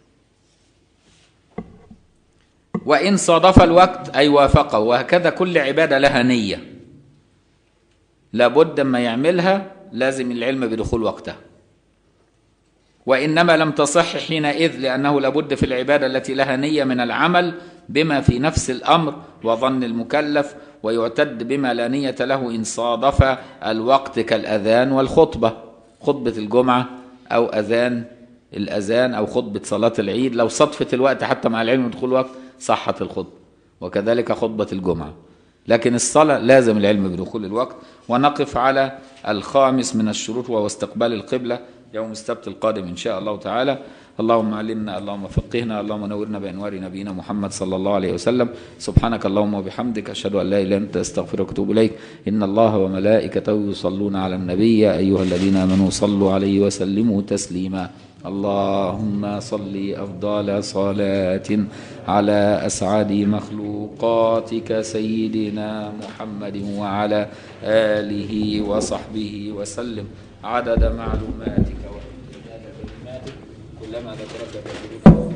وإن صادف الوقت أي وافقه، وهكذا كل عبادة لها نية لابد ما يعملها لازم العلم بدخول وقتها، وإنما لم تصح حينئذ، لأنه لابد في العبادة التي لها نية من العمل بما في نفس الأمر وظن المكلف، ويعتد بما لا نية له إن صادف الوقت كالأذان والخطبة، خطبة الجمعة أو أذان الأذان أو خطبة صلاة العيد، لو صدفت الوقت حتى مع العلم بدخول الوقت صحت الخطبة، وكذلك خطبة الجمعة. لكن الصلاة لازم العلم بدخول الوقت. ونقف على الخامس من الشروط وهو استقبال القبلة يوم السبت القادم إن شاء الله تعالى. اللهم علمنا، اللهم فقهنا، اللهم نورنا بأنوار نبينا محمد صلى الله عليه وسلم. سبحانك اللهم وبحمدك، أشهد أن لا إله إلا أنت، أستغفرك وأتوب إليك. إن الله وملائكته يصلون على النبي، يا أيها الذين آمنوا صلوا عليه وسلموا تسليما. اللهم صل أفضل صلاة على أسعد مخلوقاتك سيدنا محمد وعلى آله وصحبه وسلم عدد معلوماتك وعدد كلماتك، كلما ذكرك بذكرك